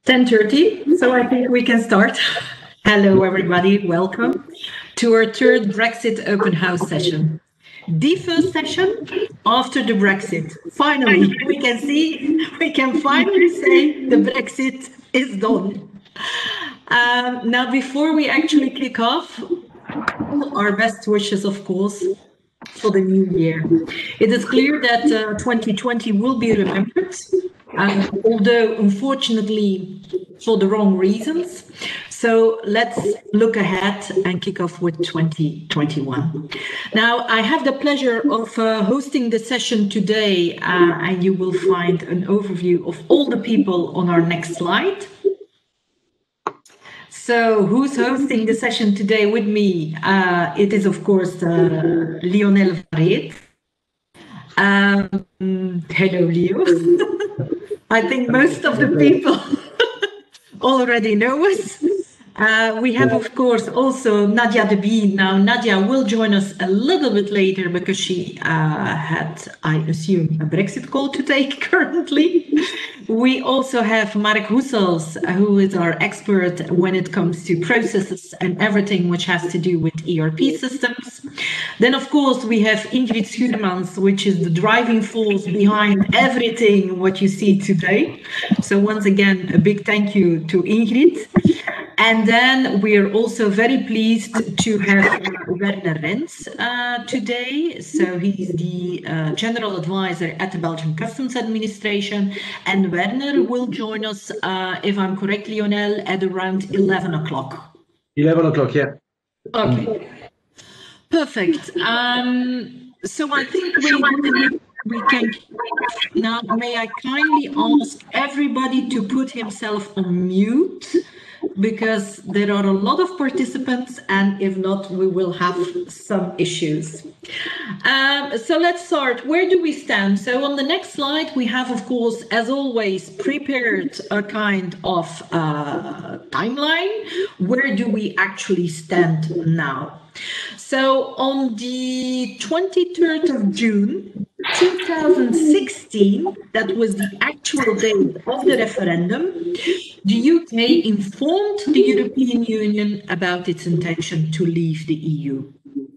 10:30, so I think we can start. Hello, everybody. Welcome to our third Brexit open house session. The first session after the Brexit. Finally, we can finally say the Brexit is done. Now, before we actually kick off, our best wishes, of course, for the new year. It is clear that 2020 will be remembered, although unfortunately for the wrong reasons. So let's look ahead and kick off with 2021. Now, I have the pleasure of hosting the session today, and you will find an overview of all the people on our next slide. So who's hosting the session today with me? It is, of course, Lionel Varret. Hello, Leo. I think most of the people already know us. We have, of course, also Nadia De Bie. Now, Nadia will join us a little bit later because she had, I assume, a Brexit call to take currently. We also have Mark Hussels, who is our expert when it comes to processes and everything which has to do with ERP systems. Then, of course, we have Ingrid Schuurmans, which is the driving force behind everything what you see today. So once again, a big thank you to Ingrid. And then we are also very pleased to have Werner Rens today. So he's the General Advisor at the Belgian Customs Administration. And Werner will join us, if I'm correct, Lionel, at around 11 o'clock. 11 o'clock, yeah. Okay. Perfect. So I think we can now. May I kindly ask everybody to put himself on mute, because there are a lot of participants, and if not, we will have some issues. So let's start. Where do we stand? So on the next slide, we have, of course, as always, prepared a kind of timeline. Where do we actually stand now? So on the 23rd of June, 2016, that was the actual date of the referendum, the UK informed the European Union about its intention to leave the EU.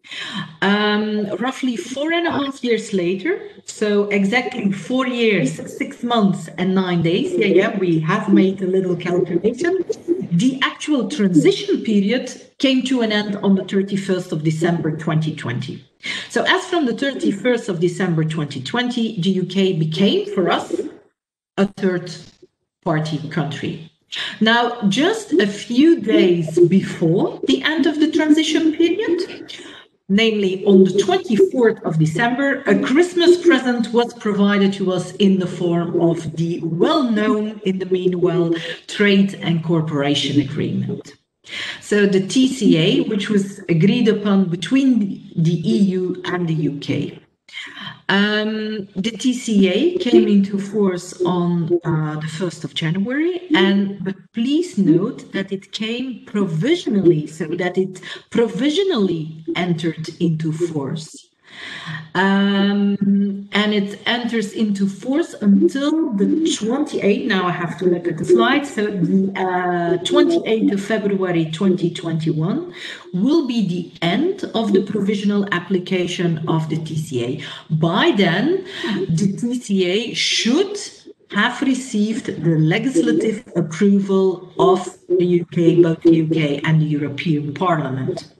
Roughly 4.5 years later, so exactly 4 years, 6 months and 9 days, we have made a little calculation, the actual transition period came to an end on the 31st of December 2020. So as from the 31st of December 2020, the UK became, for us, a third-party country. Now, just a few days before the end of the transition period, namely on the 24th of December, a Christmas present was provided to us in the form of the well-known, in the meanwhile, Trade and Cooperation Agreement. So the TCA, which was agreed upon between the EU and the UK. The TCA came into force on the 1st of January, but please note that it came provisionally, so that it provisionally entered into force. And it enters into force until the 28th, now I have to look at the slide, so the 28th of February 2021 will be the end of the provisional application of the TCA. By then, the TCA should have received the legislative approval of the UK, both the UK and the European Parliament.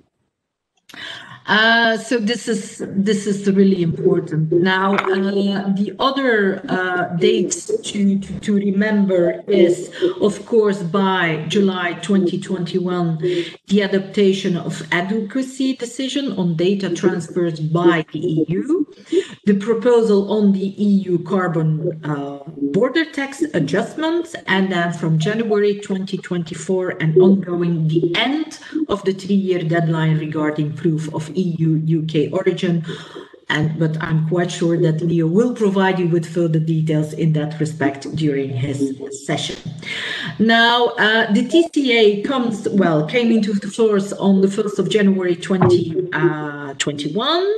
So this is really important. Now, the other dates to remember is, of course, by July 2021, the adaptation of adequacy decision on data transfers by the EU, the proposal on the EU carbon border tax adjustments, and then from January 2024 and ongoing, the end of the 3-year deadline regarding proof of EU-UK origin. But I'm quite sure that Leo will provide you with further details in that respect during his session. Now, the TCA came into force on the 1st of January 2021.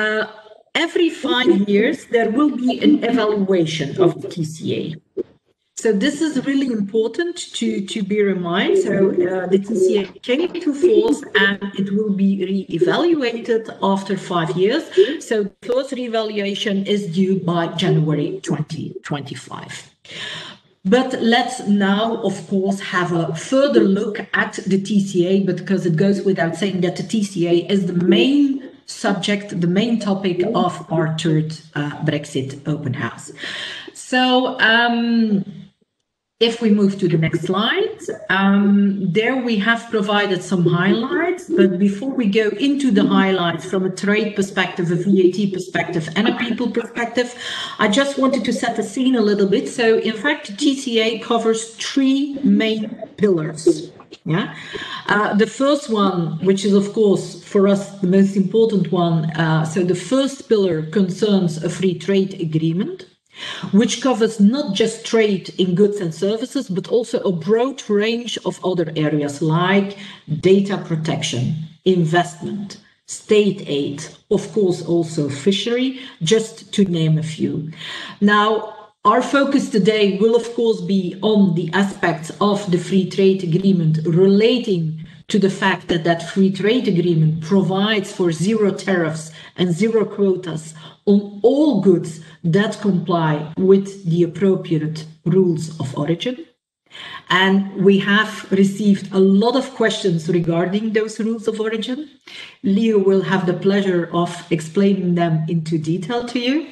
Every 5 years, there will be an evaluation of the TCA. So this is really important to bear in mind. So the TCA came into force and it will be re-evaluated after 5 years. So the first re-evaluation is due by January 2025. But let's now, of course, have a further look at the TCA, because it goes without saying that the TCA is the main subject, the main topic of our third Brexit open house. So if we move to the next slide, there we have provided some highlights, but before we go into the highlights from a trade perspective, a VAT perspective, and a people perspective, I just wanted to set the scene a little bit. So in fact, TCA covers 3 main pillars. Yeah, the first one, which is of course for us the most important one, so the first pillar concerns a free trade agreement, which covers not just trade in goods and services, but also a broad range of other areas like data protection, investment, state aid, of course also fishery, just to name a few. Now, our focus today will of course be on the aspects of the free trade agreement relating to the fact that that free trade agreement provides for 0 tariffs and 0 quotas on all goods that comply with the appropriate rules of origin. And we have received a lot of questions regarding those rules of origin. Leo will have the pleasure of explaining them into detail to you.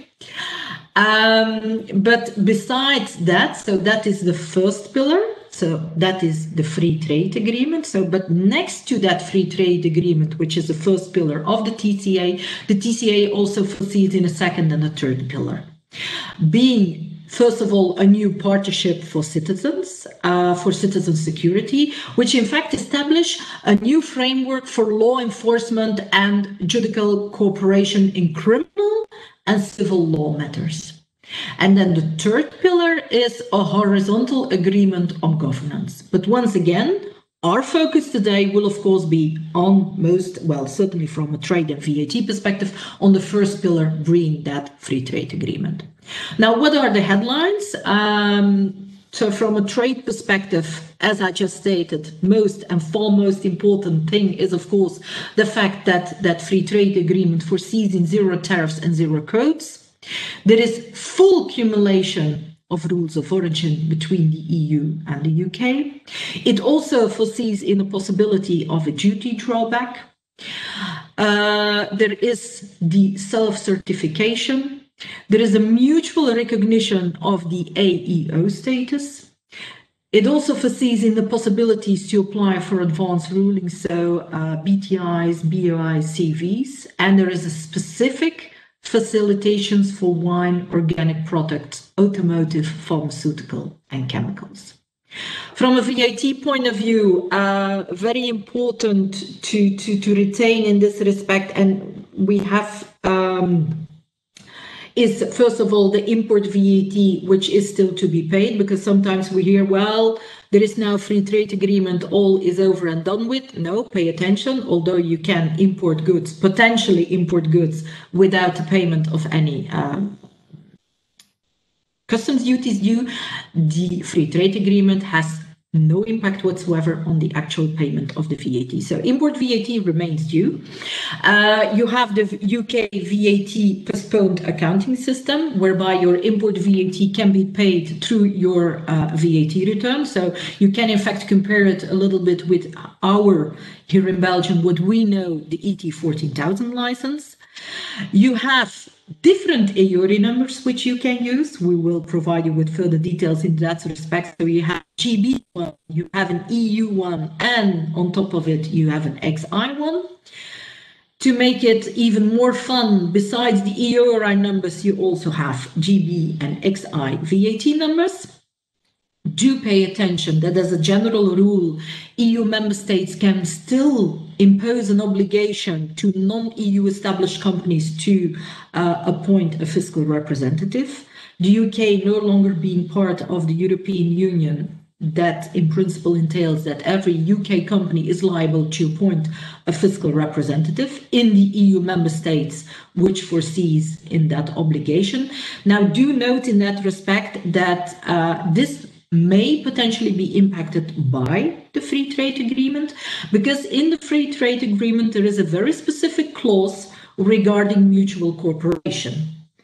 But besides that, so that is the first pillar. So that is the free trade agreement. So, but next to that free trade agreement, which is the first pillar of the TCA also foresees in a second and a third pillar, being first of all a new partnership for citizens, for citizen security, which in fact establish a new framework for law enforcement and judicial cooperation in criminal and civil law matters. And then the third pillar is a horizontal agreement on governance. But once again, our focus today will of course be on certainly from a trade and VAT perspective, on the first pillar, being that free trade agreement. Now, what are the headlines? So from a trade perspective, as I just stated, most and foremost important thing is, of course, the fact that that free trade agreement foresees in 0 tariffs and 0 quotas. There is full cumulation of rules of origin between the EU and the UK. It also foresees in the possibility of a duty drawback. There is the self-certification. There is a mutual recognition of the AEO status. It also foresees in the possibilities to apply for advanced rulings, so BTIs, BOIs, CVs, and there is a specific facilitations for wine, organic products, automotive, pharmaceutical, and chemicals. From a VAT point of view, very important to retain in this respect, and we have is first of all the import VAT, which is still to be paid, because sometimes we hear, well, there is now a free trade agreement, all is over and done with. No, pay attention, although you can import goods, potentially import goods without the payment of any customs duties due, the free trade agreement has no impact whatsoever on the actual payment of the VAT. So import VAT remains due. You have the UK VAT postponed accounting system, whereby your import VAT can be paid through your VAT return. So you can in fact compare it a little bit with our, here in Belgium, what we know, the ET 14000 license. You have different EURI numbers which you can use. We will provide you with further details in that respect. So you have GB one, you have an EU one, and on top of it you have an XI one. To make it even more fun, besides the EURI numbers, you also have GB and XI VAT numbers. Do pay attention that as a general rule, EU member states can still impose an obligation to non-EU established companies to appoint a fiscal representative. The UK no longer being part of the European Union, that in principle entails that every UK company is liable to appoint a fiscal representative in the EU member states, which foresees in that obligation. Now, do note in that respect that this may potentially be impacted by the free trade agreement, because in the free trade agreement there is a very specific clause regarding mutual cooperation.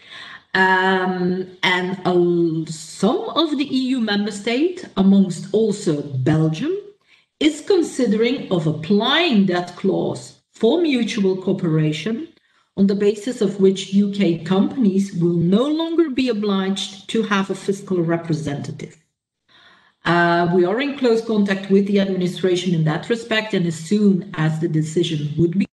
Some of the EU member states, amongst also Belgium, is considering of applying that clause for mutual cooperation, on the basis of which UK companies will no longer be obliged to have a fiscal representative. We are in close contact with the administration in that respect, and as soon as the decision would be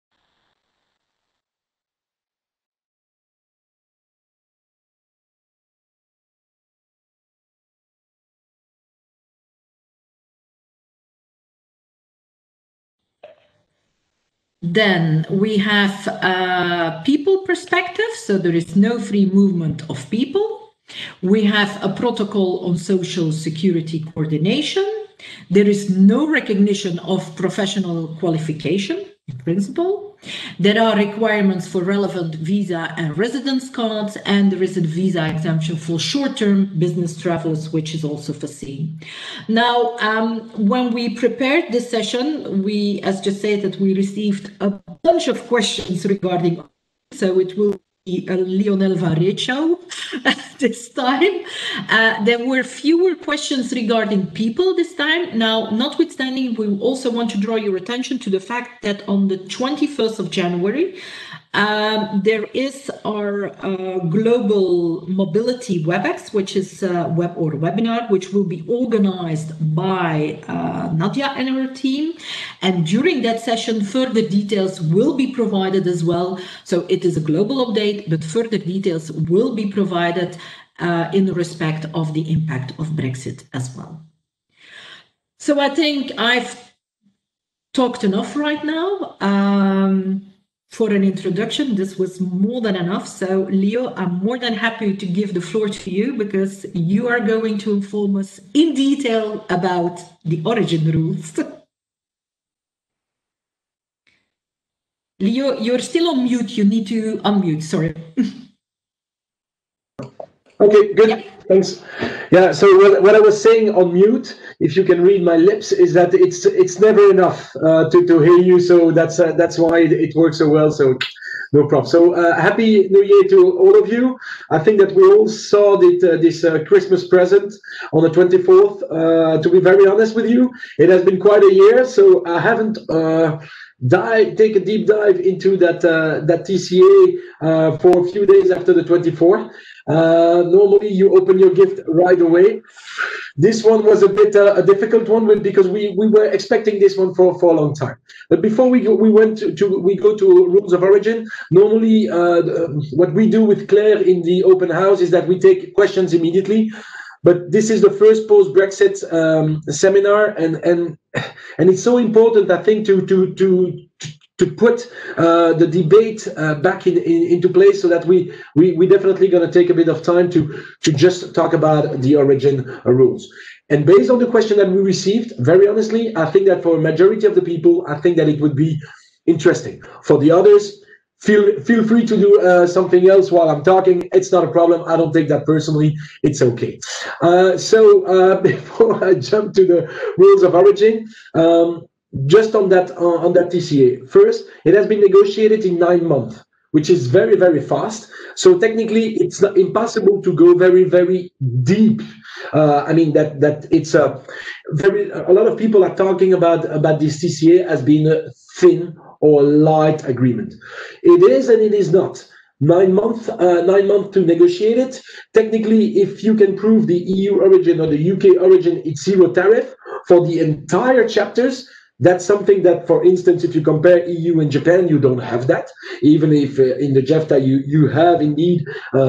then we have people perspective, so there is no free movement of people. We have a protocol on social security coordination. There is no recognition of professional qualification in principle. There are requirements for relevant visa and residence cards, and there is a visa exemption for short-term business travelers, which is also foreseen. Now, when we prepared this session, we, as just said, that we received a bunch of questions regarding, so it will be a Lionel Varret show this time. There were fewer questions regarding people this time. Now, notwithstanding, we also want to draw your attention to the fact that on the 21st of January, there is our global mobility WebEx, which is webinar, which will be organized by Nadia and her team. And during that session, further details will be provided as well. So it is a global update, but further details will be provided in respect of the impact of Brexit as well. So I think I've talked enough right now. For an introduction, this was more than enough. So, Leo, I'm more than happy to give the floor to you, because you are going to inform us in detail about the origin rules. Leo, you're still on mute. You need to unmute. Sorry. Okay, good. Yeah. Thanks. Yeah, so what I was saying on mute, if you can read my lips, is that it's never enough to hear you. So that's why it works so well. So no problem. So happy New Year to all of you. I think that we all saw this Christmas present on the 24th. To be very honest with you, it has been quite a year. So I haven't take a deep dive into that TCA for a few days after the 24th. Normally you open your gift right away. This one was a bit a difficult one, because we were expecting this one for a long time. But before we go, we go to rules of origin. Normally, what we do with Claire in the open house is that we take questions immediately. But this is the first post-Brexit seminar, and it's so important, I think, to put the debate back into place, so that we definitely going to take a bit of time to just talk about the origin rules. And based on the question that we received, very honestly, I think that for a majority of the people, I think that it would be interesting. For the others, feel free to do something else while I'm talking. It's not a problem. I don't take that personally. It's okay. So before I jump to the rules of origin, just on that TCA. First, it has been negotiated in 9 months, which is very, very fast. So technically, it's not impossible to go very, very deep. I mean that it's a lot of people are talking about this TCA as being a thin or light agreement. It is and it is not. 9 months to negotiate it. Technically, if you can prove the EU origin or the UK origin, it's zero tariff for the entire chapters. That's something that, for instance, if you compare EU and Japan, you don't have that. Even if in the JEFTA you have indeed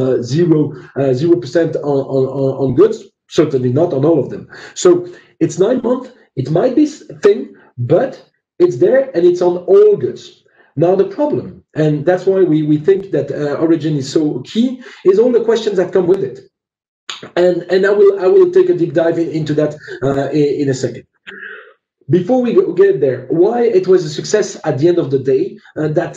0% on goods, certainly not on all of them. So it's 9 months. It might be thin, but it's there and it's on all goods. Now the problem, and that's why we think that origin is so key, is all the questions that come with it. And I will take a deep dive into that in a second. Before we get there, why it was a success at the end of the day, that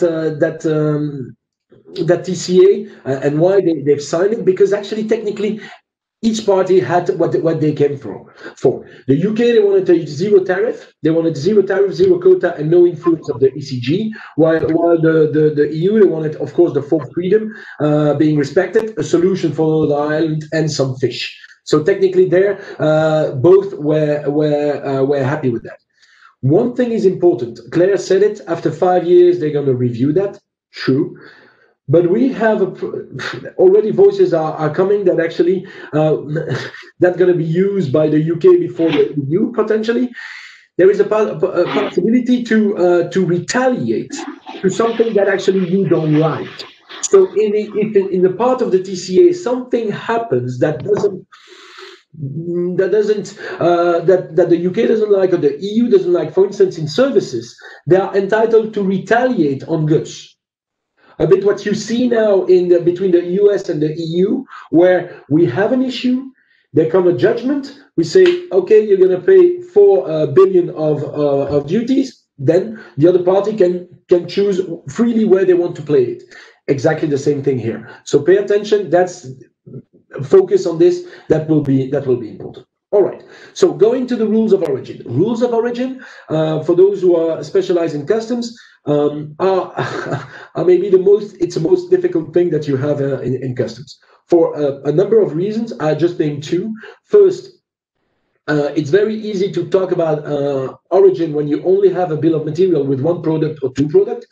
TCA, and why they've signed it, because actually technically each party had what they came for. The UK, they wanted a zero tariff. They wanted zero tariff, zero quota, and no influence of the ECG. While the EU, they wanted, of course, the full freedom being respected, a solution for the island, and some fish. So technically, there both were happy with that. One thing is important. Claire said it. After 5 years, they're going to review that. True. But we have already voices are coming that actually that's going to be used by the UK before the EU potentially. There is a possibility to retaliate to something that actually you don't like. So if in the part of the TCA something happens that the UK doesn't like or the EU doesn't like, for instance, in services, they are entitled to retaliate on goods. A bit what you see now between the US and the EU, where we have an issue, there come a judgment, we say, okay, you're going to pay 4 billion of duties, then the other party can choose freely where they want to play it. Exactly the same thing here. So pay attention, focus on this, that will be important. All right, so going to the rules of origin. Rules of origin, for those who are specialized in customs, are maybe the most difficult thing that you have in customs. For a number of reasons, I just named 2. First, it's very easy to talk about origin when you only have a bill of material with 1 product or 2 products.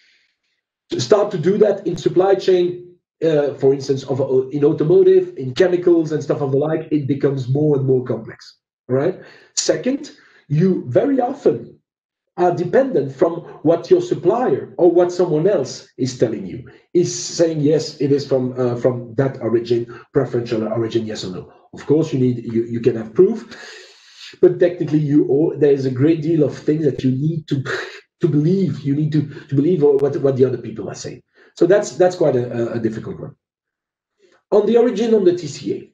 To start to do that in supply chain, for instance, in automotive, in chemicals and stuff of the like, it becomes more and more complex. All right. Second, you very often are dependent from what your supplier or what someone else is telling you. Is saying yes, it is from that origin, preferential origin, yes or no. Of course, you can have proof, but technically there is a great deal of things that you need to believe. You need to believe what the other people are saying. So that's quite a difficult one. On the origin on the TCA,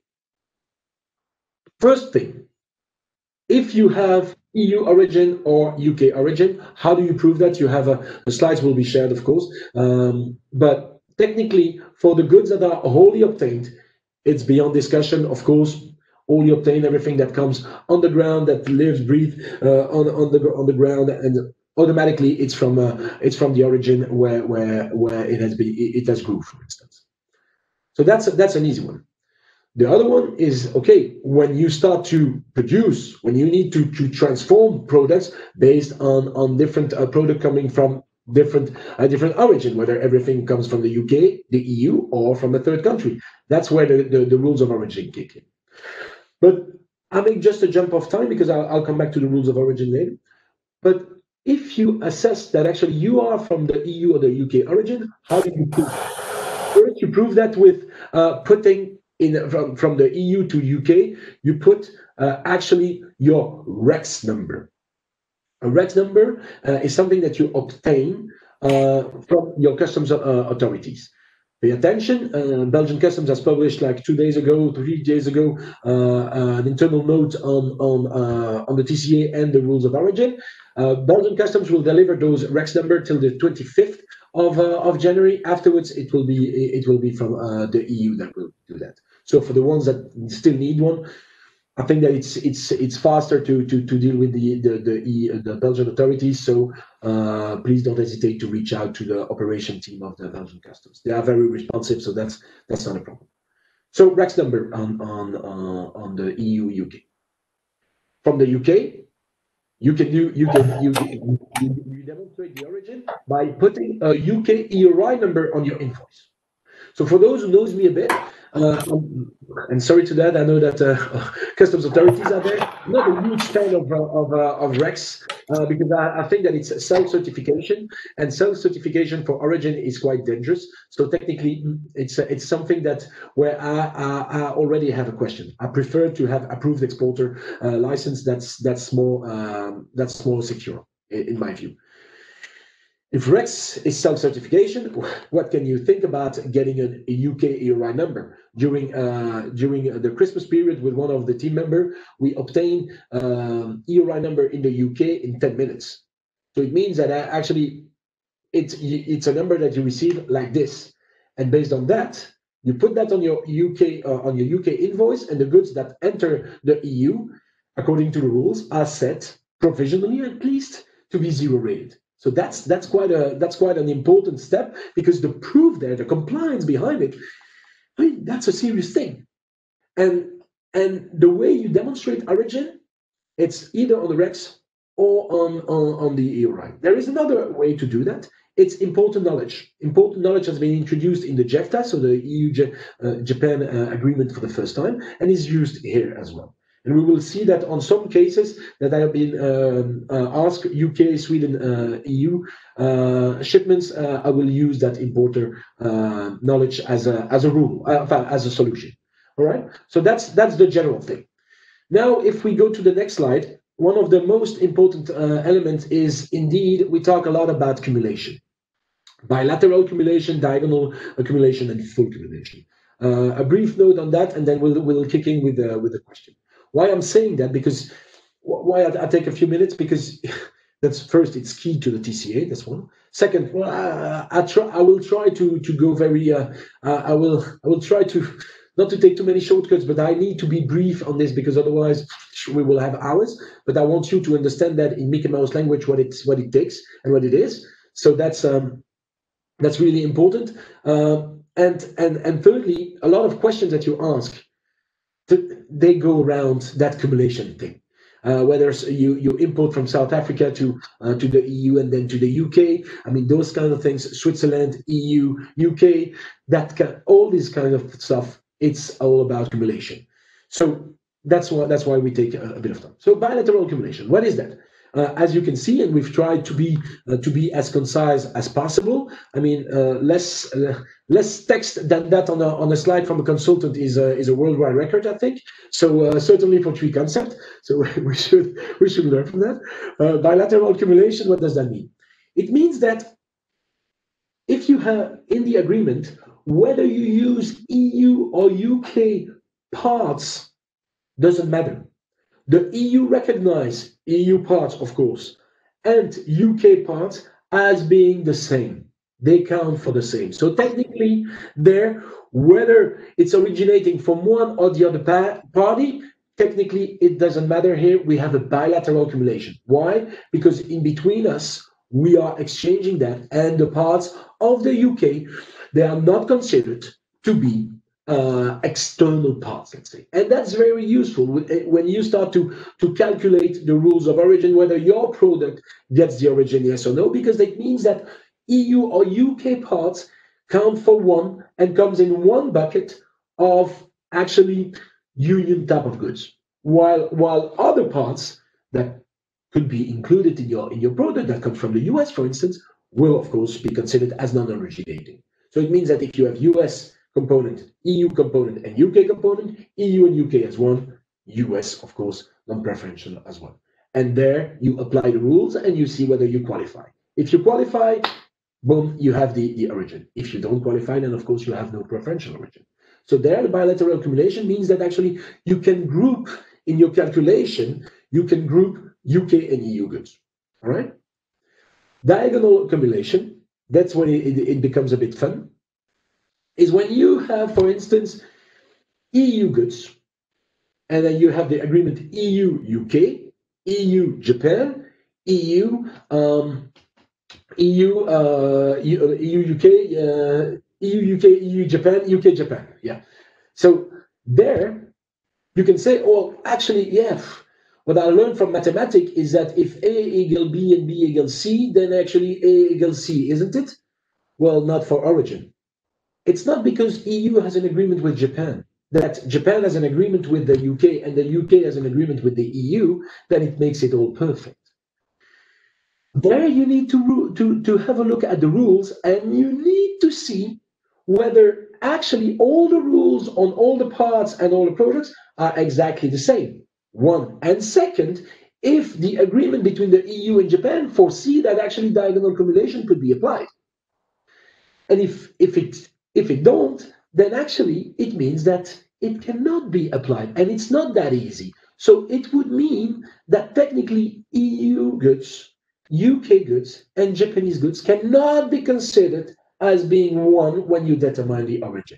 first thing, if you have EU origin or UK origin, how do you prove that? You have the slides will be shared, of course. But technically, for the goods that are wholly obtained, it's beyond discussion, of course. Wholly obtained, everything that comes on the ground, that lives, breathes on the ground, and automatically it's from the origin where it has grew, for instance. So that's an easy one. The other one is, okay, when you start to produce, when you need to transform products based on different product coming from different origin, whether everything comes from the UK, the EU, or from a third country. That's where the rules of origin kick in. But I make just a jump of time because I'll come back to the rules of origin later. But if you assess that actually you are from the EU or the UK origin, how do you prove that? First, you prove that with putting from the EU to UK, you put actually your REX number. A REX number is something that you obtain from your customs authorities. Pay attention, Belgian Customs has published like 3 days ago, an internal note on the TCA and the rules of origin. Belgian Customs will deliver those REX number till the 25th of January. Afterwards, it will be from the EU that will do that. So for the ones that still need one, I think that it's faster to deal with the Belgian authorities. So please don't hesitate to reach out to the operation team of the Belgian Customs. They are very responsive, so that's not a problem. So REX number on the EU UK. From the UK, you demonstrate the origin by putting a UK EORI number on your invoice. So for those who knows me a bit, and sorry to that, I know that customs authorities are there. I'm not a huge fan of REX because I think that it's self-certification, and self-certification for origin is quite dangerous. So technically, it's something that where I already have a question. I prefer to have approved exporter license. That's more secure in my view. If REX is self-certification, what can you think about getting a UK EORI number? During the Christmas period with one of the team members, we obtained EORI number in the UK in 10 minutes. So it means that actually it's a number that you receive like this. And based on that, You put that on your UK invoice, and the goods that enter the EU, according to the rules, are set provisionally at least to be zero rated. So that's quite an important step, because the proof there, the compliance behind it, I mean, that's a serious thing. And the way you demonstrate origin, it's either on the regs or on the EU right. There is another way to do that. It's important knowledge. Important knowledge has been introduced in the JEFTA, so the EU-Japan agreement, for the first time, and is used here as well. And we will see that on some cases that I have been asked, UK, Sweden, EU shipments, I will use that importer knowledge as a rule, as a solution. All right. So that's the general thing. Now, if we go to the next slide, one of the most important elements is, indeed, we talk a lot about cumulation. Bilateral cumulation, diagonal accumulation, and full cumulation. A brief note on that, and then we'll kick in with the question. Why I'm saying that? Because why I take a few minutes, because that's first, it's key to the TCA. That's one. Second, well, I will try to go very. I will try to not to take too many shortcuts, but I need to be brief on this, because otherwise we will have hours. But I want you to understand that in Mickey Mouse language what it takes and what it is. So that's really important. And thirdly, a lot of questions that you ask, they go around that cumulation thing. Whether you import from South Africa to the EU and then to the UK, I mean, those kind of things, Switzerland, EU, UK, all this kind of stuff, it's all about cumulation. So that's why we take a bit of time. So bilateral cumulation, what is that? As you can see, and we've tried to be as concise as possible. I mean, less text than that on a slide from a consultant is a worldwide record, I think. So certainly for tree concept. So we should learn from that. Bilateral accumulation. What does that mean? It means that if you have in the agreement, whether you use EU or UK parts, doesn't matter. The EU recognize EU parts, of course, and UK parts as being the same. They count for the same. So technically, there, whether it's originating from one or the other party, technically it doesn't matter. Here we have a bilateral accumulation. Why? Because in between us, we are exchanging that, and the parts of the UK, they are not considered to be external parts, let's say. And that's very useful when you start to calculate the rules of origin, whether your product gets the origin, yes or no, because that means that EU or UK parts count for one and comes in one bucket of actually union type of goods, while other parts that could be included in your product that come from the US, for instance, will of course be considered as non-originating. So it means that if you have US component, EU component, and UK component, EU and UK as one, US, of course, non-preferential as one. And there you apply the rules and you see whether you qualify. If you qualify, boom, you have the origin. If you don't qualify, then of course you have no preferential origin. So there, the bilateral accumulation means that actually you can group in your calculation, you can group UK and EU goods. All right? Diagonal accumulation, that's when it becomes a bit fun, is when you have, for instance, EU goods, and then you have the agreement EU-UK, EU-Japan, EU-UK, EU-UK, EU-Japan, UK-Japan. Yeah. So there, you can say, oh, actually, yeah, what I learned from mathematics is that if A equals B and B equals C, then actually A equals C, isn't it? Well, not for origin. It's not because EU has an agreement with Japan, that Japan has an agreement with the UK and the UK has an agreement with the EU, that it makes it all perfect. There you need to have a look at the rules, and you need to see whether actually all the rules on all the parts and all the products are exactly the same. One. And second, if the agreement between the EU and Japan foresee that actually diagonal accumulation could be applied. And if it don't, then actually it means that it cannot be applied, and it's not that easy. So it would mean that technically EU goods, UK goods, and Japanese goods cannot be considered as being one when you determine the origin.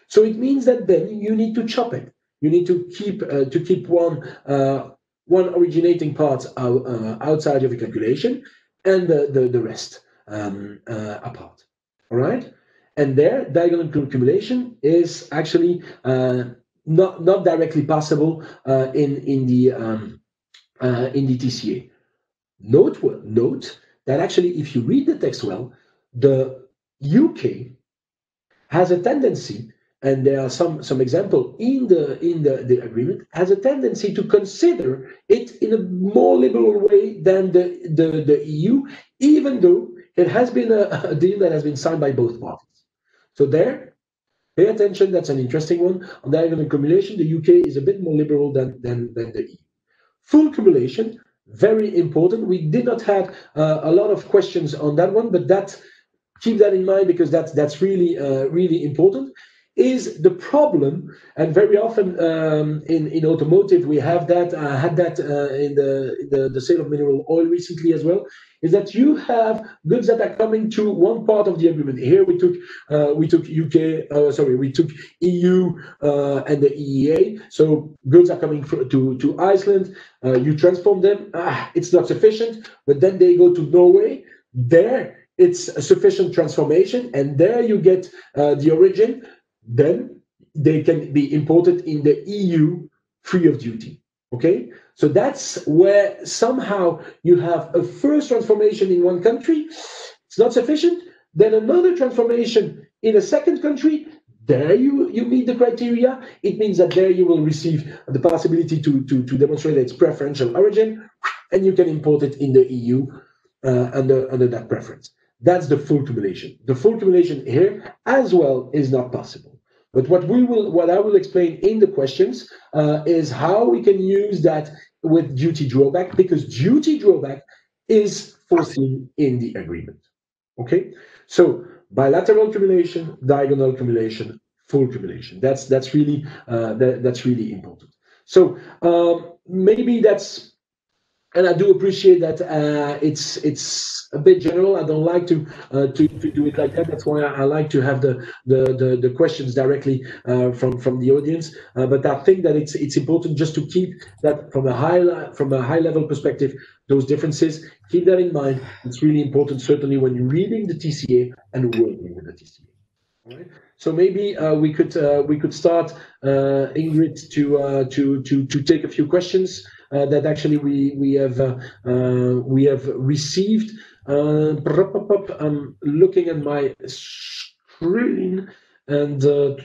So it means that then you need to chop it. You need to keep one originating part outside of your calculation, and the rest apart. All right, and there diagonal accumulation is actually not directly possible in the TCA. Note that actually, if you read the text well, the UK has a tendency, and there are some example in the agreement, has a tendency to consider it in a more liberal way than the EU, even though it has been a deal that has been signed by both parties. So there, pay attention. That's an interesting one. On diagonal accumulation, the UK is a bit more liberal than the EU. Full cumulation, very important. We did not have a lot of questions on that one, but keep that in mind, because that's really really important. Is the problem, and very often in automotive we have that had that in the sale of mineral oil recently as well, is that you have goods that are coming to one part of the agreement. Here we took EU and the EEA. So goods are coming to Iceland. You transform them. It's not sufficient, but then they go to Norway. There it's a sufficient transformation, and there you get the origin. Then they can be imported in the EU free of duty. Okay, so that's where somehow you have a first transformation in one country, it's not sufficient, then another transformation in a second country, there you meet the criteria. It means that there you will receive the possibility to demonstrate its preferential origin, and you can import it in the EU under that preference. That's the full cumulation. The full cumulation here as well is not possible. But what I will explain in the questions is how we can use that with duty drawback, because duty drawback is foreseen in the agreement. Okay, so bilateral cumulation, diagonal cumulation, full cumulation. That's really important. So maybe that's. And I do appreciate that it's a bit general. I don't like to do it like that. That's why I like to have the questions directly from the audience. But I think that it's important just to keep that from a high level perspective, those differences. Keep that in mind. It's really important, certainly when you're reading the TCA and working with the TCA. All right. So maybe we could start, Ingrid, to take a few questions that actually we have received. I'm looking at my screen, and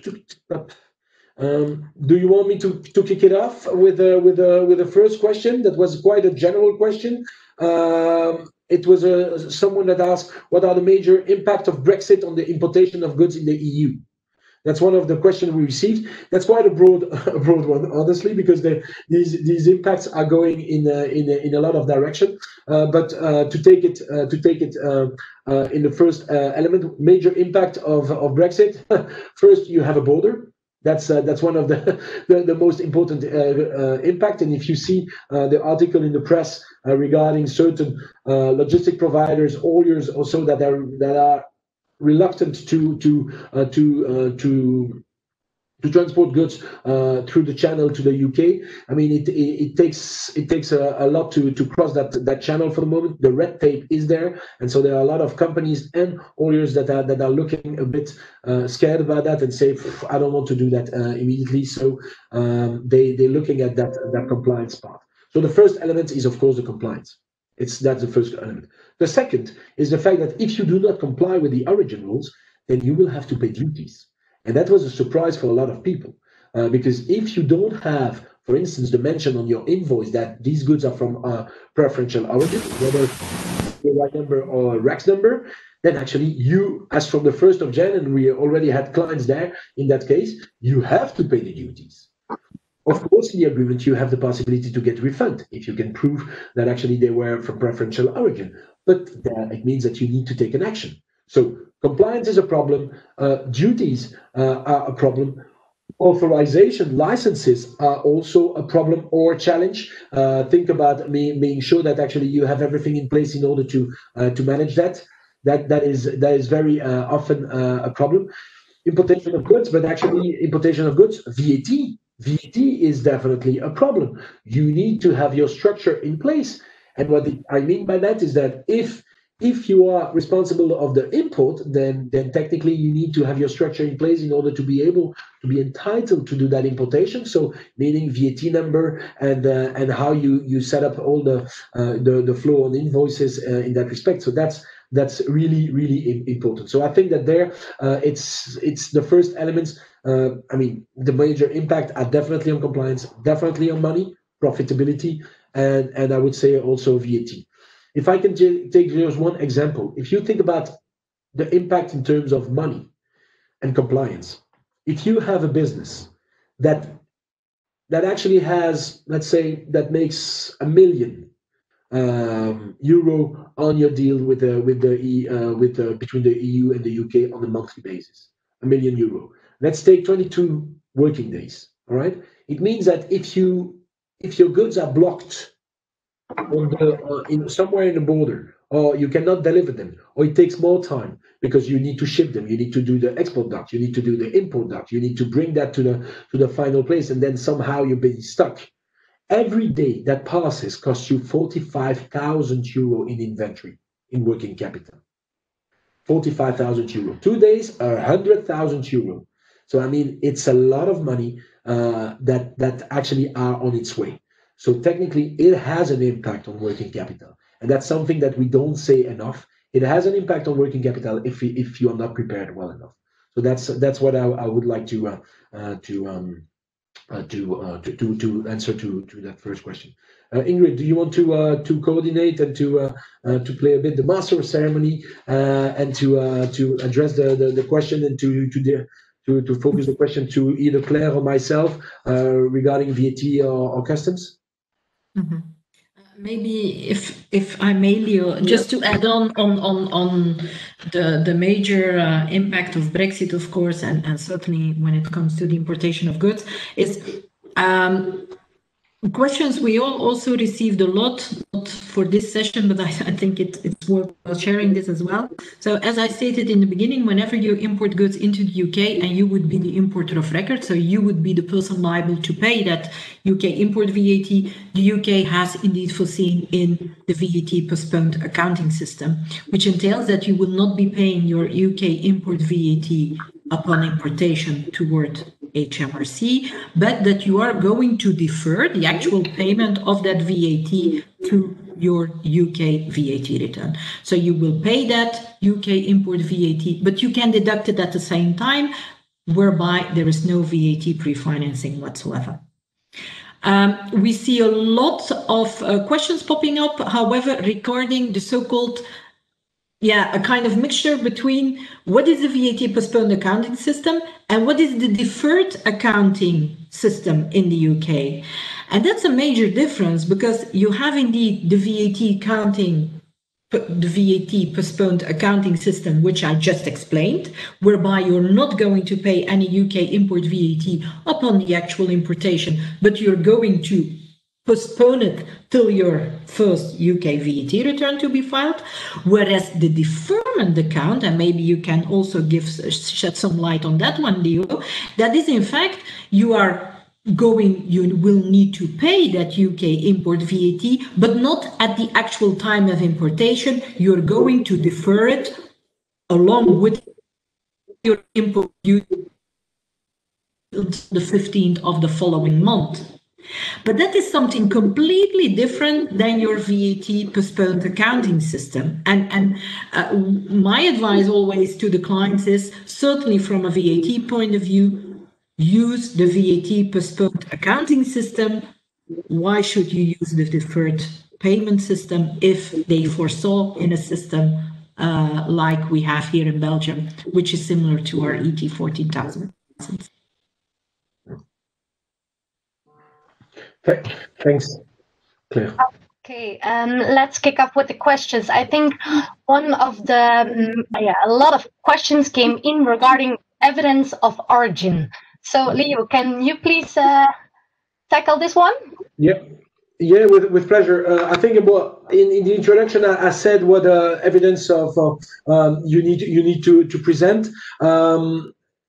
do you want me to kick it off with the first question? That was quite a general question. It was someone that asked, what are the major impact of Brexit on the importation of goods in the EU? That's one of the questions we received. That's quite a broad one, honestly, because these impacts are going in a lot of direction. But to take it in the first element, major impact of Brexit. First, you have a border. That's one of the most important impact. And if you see the article in the press regarding certain logistic providers, hauliers also that are reluctant to transport goods through the channel to the UK. I mean, it takes a lot to cross that channel for the moment. The red tape is there, and so there are a lot of companies and hauliers that are looking a bit scared about that and say, I don't want to do that immediately. So they're looking at that compliance part. So the first element is, of course, the compliance. That's the first element. The second is the fact that if you do not comply with the origin rules, then you will have to pay duties. And that was a surprise for a lot of people, because if you don't have, for instance, the mention on your invoice that these goods are from preferential origin, whether the right number or a RAX number, then actually you, as from the 1st of Jan, and we already had clients there in that case, you have to pay the duties. Of course, in the agreement, you have the possibility to get refund if you can prove that actually they were from preferential origin. But it means that you need to take an action. So compliance is a problem. Duties are a problem. Authorization licenses are also a problem or a challenge. Think about being sure that actually you have everything in place in order to manage that. That is very often a problem. importation of goods, but actually importation of goods, VAT is definitely a problem. You need to have your structure in place. And what I mean by that is that if you are responsible of the import, then technically you need to have your structure in place in order to be able to be entitled to do that importation. So meaning VAT number and how you set up all the flow on invoices in that respect. So that's really important. So I think that there it's the first elements. I mean, the major impact are definitely on compliance, definitely on money, profitability, and I would say also VAT. If I can take just one example, if you think about the impact in terms of money and compliance, if you have a business that actually has, let's say, that makes €1 million on your deal between the EU and the UK on a monthly basis, €1 million. Let's take 22 working days. All right, it means that if your goods are blocked somewhere in the border, or you cannot deliver them, or it takes more time because you need to ship them, you need to do the export doc, you need to do the import doc, you need to bring that to the final place, and then somehow you've been stuck. Every day that passes costs you €45,000 in inventory, in working capital. €45,000. 2 days are €100,000. So I mean, it's a lot of money that actually are on its way. So technically, it has an impact on working capital, and that's something that we don't say enough. It has an impact on working capital if you are not prepared well enough. So that's what I would like to answer to that first question. Ingrid, do you want to coordinate and to play a bit the master of ceremony and to address the question and to focus the question to either Claire or myself regarding VAT or customs? Mm-hmm. Maybe if I may, Leo, just to add on the major impact of Brexit, of course, and certainly when it comes to the importation of goods, is questions we all also received a lot, not for this session, but I think it's worth sharing this as well. So as I stated in the beginning, whenever you import goods into the UK and you would be the importer of record, so you would be the person liable to pay that UK import VAT, the UK has indeed foreseen in the VAT postponed accounting system, which entails that you will not be paying your UK import VAT upon importation toward HMRC, but that you are going to defer the actual payment of that VAT to your UK VAT return. So you will pay that UK import VAT, but you can deduct it at the same time, whereby there is no VAT pre-financing whatsoever. We see a lot of questions popping up, however, regarding the so-called a kind of mixture between what is the VAT postponed accounting system and what is the deferred accounting system in the UK. And that's a major difference, because you have indeed the VAT postponed accounting system, which I just explained, whereby you're not going to pay any UK import VAT upon the actual importation, but you're going to postpone it till your first UK VAT return to be filed, whereas the deferment account, and maybe you can also shed some light on that one, Leo, that is in fact you will need to pay that UK import VAT, but not at the actual time of importation. You're going to defer it along with your import duty until the 15th of the following month. But that is something completely different than your VAT postponed accounting system. And my advice always to the clients is, certainly from a VAT point of view, use the VAT postponed accounting system. Why should you use the deferred payment system if they foresaw in a system like we have here in Belgium, which is similar to our ET 14,000? Thanks, Claire. Okay, let's kick off with the questions. I think one of the, a lot of questions came in regarding evidence of origin. So, Leo, can you please tackle this one? Yeah, with pleasure. I think about in the introduction, I said what evidence of you need to present.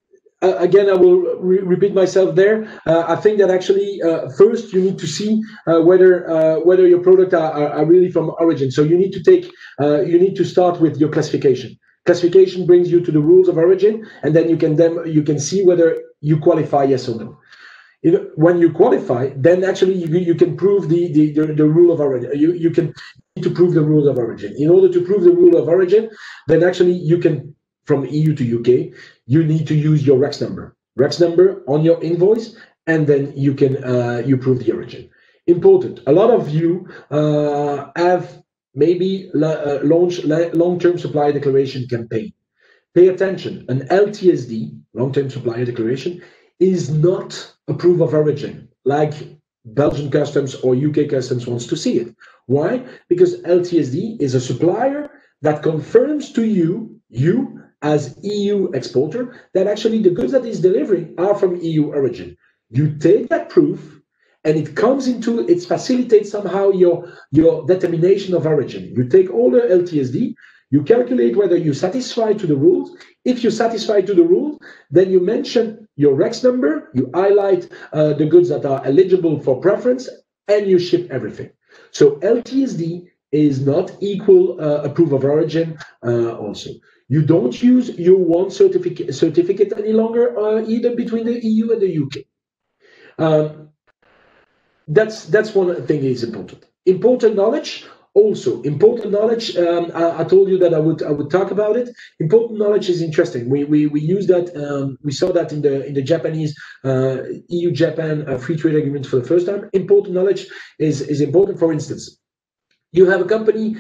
again, I will repeat myself there. I think that actually first you need to see whether your product are really from origin. So you need to start with your classification. Classification brings you to the rules of origin, and then you can see whether you qualify, yes or no. When you qualify, then actually you can prove the rule of origin. You can need to prove the rules of origin. In order to prove the rule of origin, then actually you can, from EU to UK, you need to use your REX number on your invoice, and then you can you prove the origin. Important. A lot of you have maybe launched long-term supplier declaration campaign. Pay attention. An LTSD, long-term supplier declaration, is not a proof of origin like Belgian customs or UK customs wants to see it. Why? Because LTSD is a supplier that confirms to you as EU exporter that actually the goods that he's delivering are from EU origin. You take that proof and it facilitates somehow your determination of origin. You take all the LTSD, you calculate whether you satisfy to the rules. If you satisfy to the rules, then you mention your REX number, you highlight the goods that are eligible for preference, and you ship everything. So LTSD is not equal a proof of origin also. You don't use your one certificate any longer either between the EU and the UK. That's one thing is important. Important knowledge. Also, important knowledge. I told you that I would talk about it. Important knowledge is interesting. We use that. We saw that in the Japanese EU-Japan free trade agreement for the first time. Important knowledge is important. For instance, you have a company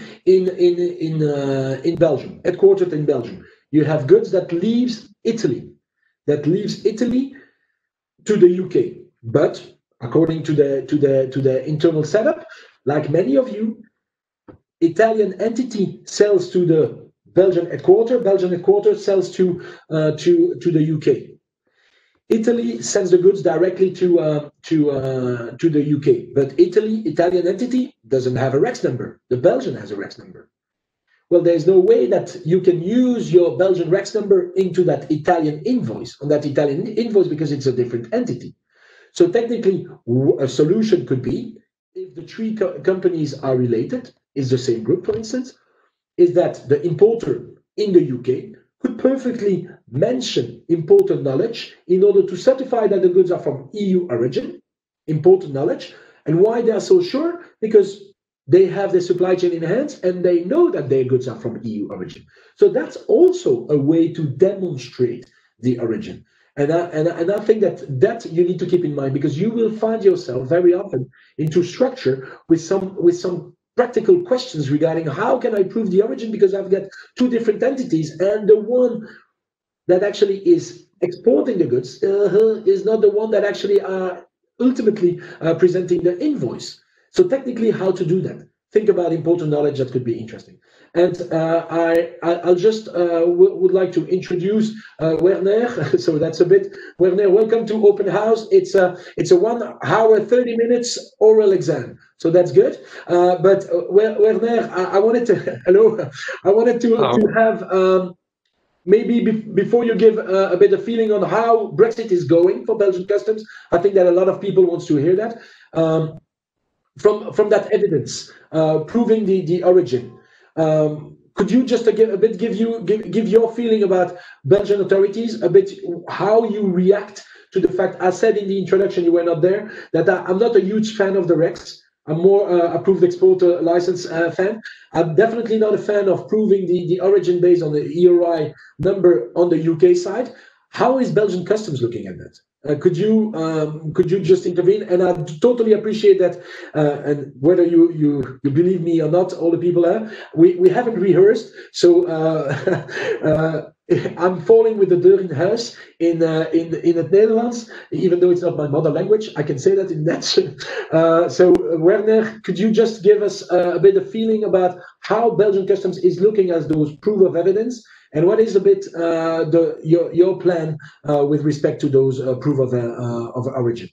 in Belgium, headquartered in Belgium. You have goods that leaves Italy, to the UK. But according to the internal setup, like many of you, Italian entity sells to the Belgian headquarter sells to the UK. Italy sends the goods directly to the UK, but Italian entity doesn't have a REX number. The Belgian has a REX number. Well, there's no way that you can use your Belgian REX number into that Italian invoice, because it's a different entity. So technically, a solution could be, if the three companies are related, is the same group, for instance, is that the importer in the UK could perfectly mention important knowledge in order to certify that the goods are from EU origin, important knowledge. And why they are so sure? Because they have their supply chain in hands and they know that their goods are from EU origin. So that's also a way to demonstrate the origin. And I think that you need to keep in mind, because you will find yourself very often into structure with some practical questions regarding how can I prove the origin, because I've got two different entities, and the one that actually is exporting the goods is not the one that actually are ultimately presenting the invoice. So technically, how to do that? Think about important knowledge. That could be interesting. And I'll just would like to introduce Werner. So that's a bit, Werner, welcome to Open House. It's a 1 hour, 30 minutes oral exam. So that's good. But Werner, I wanted to have, maybe before you give a bit of feeling on how Brexit is going for Belgian customs, I think that a lot of people wants to hear that. From that evidence, proving the origin. Could you just give your feeling about Belgian authorities, a bit how you react to the fact, I said in the introduction, you were not there, that I'm not a huge fan of the REX. I'm more approved exporter license fan. I'm definitely not a fan of proving the origin based on the EOI number on the UK side. How is Belgian customs looking at that? Could you just intervene? And I totally appreciate that. And whether you believe me or not, all the people we haven't rehearsed. So I'm falling with the deur in huis in het Nederlands, even though it's not my mother language. I can say that in Dutch. So Werner, could you just give us a bit of feeling about how Belgian customs is looking at those proof of evidence? And what is a bit your plan with respect to those proof of origin?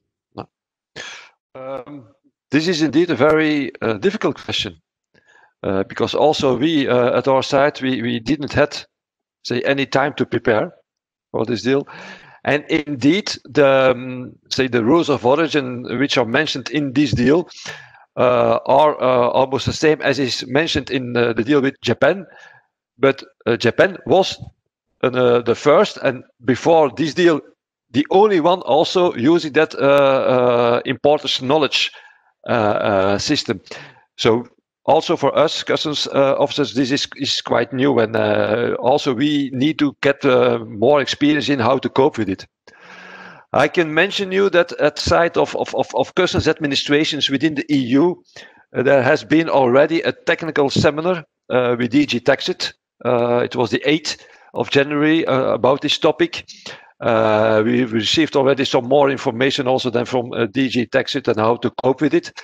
This is indeed a very difficult question, because also we at our side we didn't have, say, any time to prepare for this deal, And indeed, say the rules of origin which are mentioned in this deal are almost the same as is mentioned in the deal with Japan. But Japan was the first, and before this deal, the only one also using that importers knowledge system. So also for us customs officers, this is quite new, and also we need to get more experience in how to cope with it. I can mention you that at side of customs administrations within the EU, there has been already a technical seminar with DG Taxit. It was the 8th of January about this topic. We received already some more information also then from DG Taxit and how to cope with it.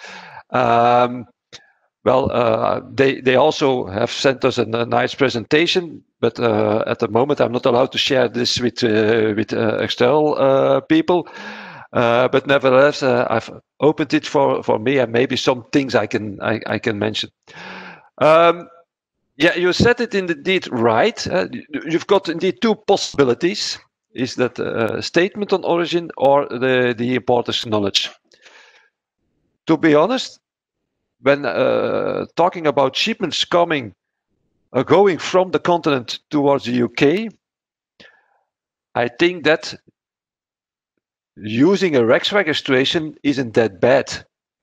They also have sent us a nice presentation, but at the moment I'm not allowed to share this with external people. But nevertheless, I've opened it for me, and maybe some things I can mention. Yeah, you said it indeed right. You've got indeed two possibilities: is that statement on origin or the importer's knowledge. To be honest, when talking about shipments going from the continent towards the UK, I think that using a REX registration isn't that bad.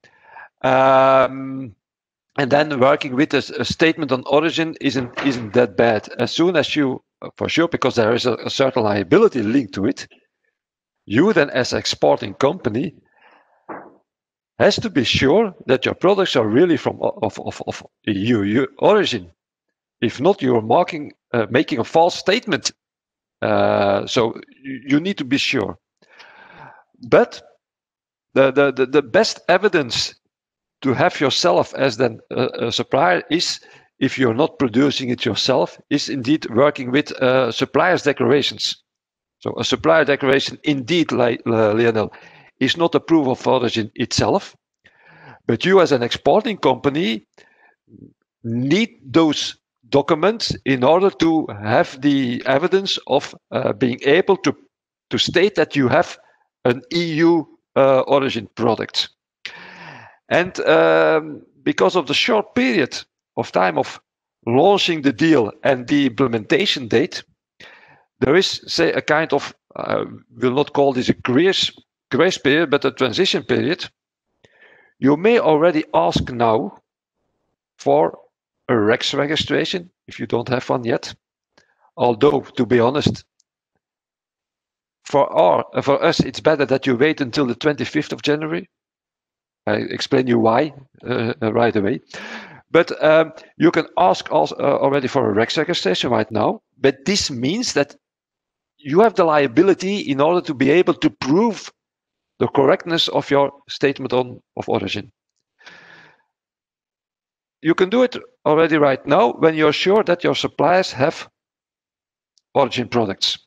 And then working with a statement on origin isn't that bad. As soon as you, for sure, because there is a certain liability linked to it, you then as exporting company has to be sure that your products are really from of EU origin. If not, you are making a false statement. So you need to be sure. But the best evidence to have yourself as then a supplier is, if you're not producing it yourself, is indeed working with suppliers' declarations. So a supplier declaration, indeed, Lionel, is not a proof of origin itself, but you as an exporting company need those documents in order to have the evidence of being able to state that you have an EU origin product. And because of the short period of time of launching the deal and the implementation date, there is, say, a kind of, we'll not call this a grace period, but a transition period. You may already ask now for a REX registration if you don't have one yet. Although, to be honest, for us, it's better that you wait until the 25th of January. I explain you why right away. But you can ask also already for a REX registration right now. But this means that you have the liability in order to be able to prove the correctness of your statement of origin. You can do it already right now when you're sure that your suppliers have origin products.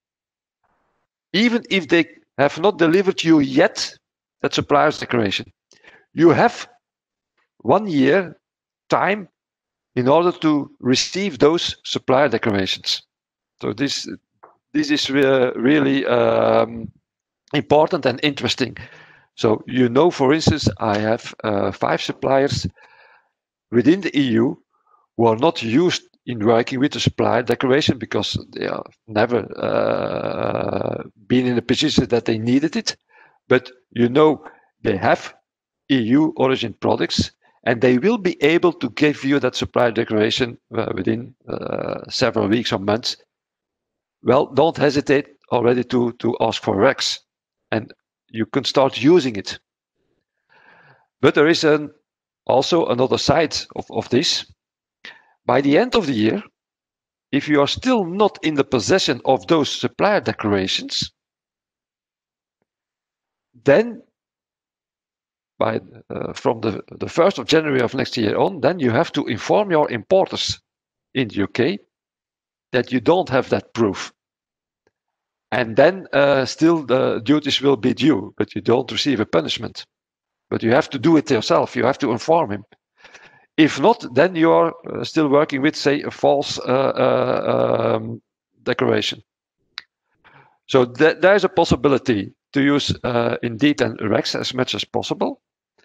Even if they have not delivered you yet that supplier's declaration. You have 1 year time in order to receive those supplier declarations. So this is really important and interesting. So you know, for instance, I have 5 suppliers within the EU who are not used in working with the supplier declaration because they have never been in a position that they needed it. But you know, they have EU origin products, and they will be able to give you that supplier declaration within several weeks or months. Well, don't hesitate already to ask for REX, and you can start using it. But there is also another side of this. By the end of the year, if you are still not in the possession of those supplier declarations, then from the 1st of January of next year on, then you have to inform your importers in the UK that you don't have that proof. And then still the duties will be due, but you don't receive a punishment. But you have to do it yourself. You have to inform him. If not, then you are still working with, say, a false declaration. So there is a possibility to use indeed and REX as much as possible.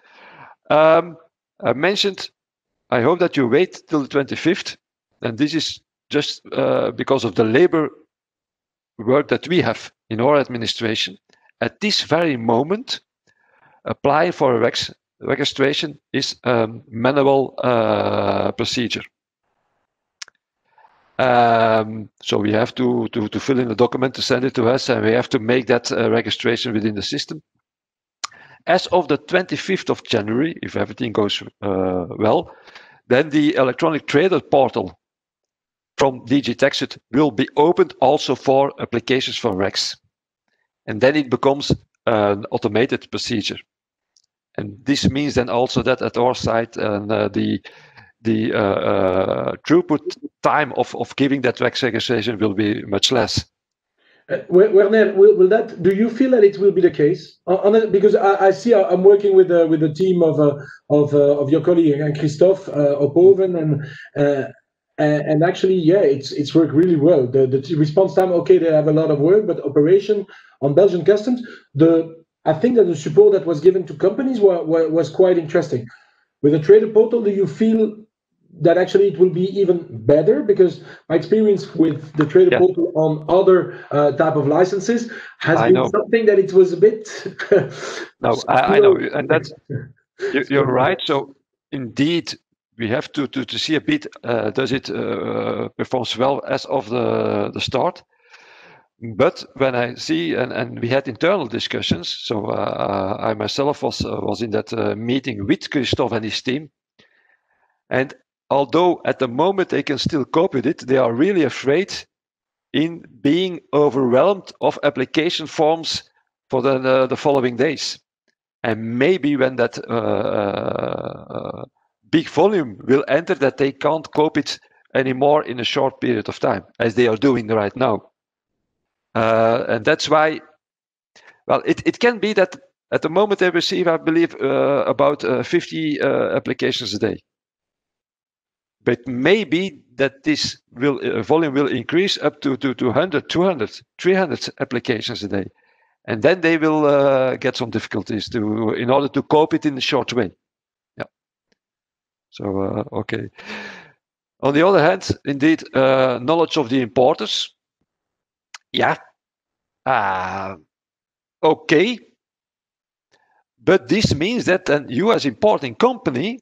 I mentioned, I hope that you wait till the 25th, and this is just because of the labor work that we have in our administration. At this very moment, applying for a REX registration is a manual procedure. So we have to fill in the document to send it to us, and we have to make that registration within the system. As of the 25th of January, if everything goes well, then the electronic trader portal from DG TechSuite will be opened also for applications for REX. And then it becomes an automated procedure. And this means then also that at our side, the throughput time of giving that REX registration will be much less. Werner, will that? Do you feel that it will be the case? Because I see I'm working with the team of your colleague Christophe Ophoven, and actually, yeah, it's worked really well. The response time, okay, they have a lot of work, but operation on Belgian customs, I think that the support that was given to companies was quite interesting. With the trader portal, do you feel that actually it will be even better? Because my experience with the trader portal on other type of licenses has been something that it was a bit. No, I know, and that's you're right. So indeed, we have to see a bit. Does it performs well as of the start? But when I see, and we had internal discussions, so I myself was in that meeting with Christophe and his team, and although at the moment they can still cope with it, they are really afraid in being overwhelmed of application forms for the following days. And maybe when that big volume will enter, that they can't cope it anymore in a short period of time, as they are doing right now. And that's why, well, it can be that at the moment they receive, I believe, about 50 applications a day. But maybe that this volume will increase up to 100, 200, 300 applications a day. And then they will get some difficulties in order to cope it in a short way. Yeah. So, okay. On the other hand, indeed, knowledge of the importers. Yeah. Okay. But this means that then you as importing company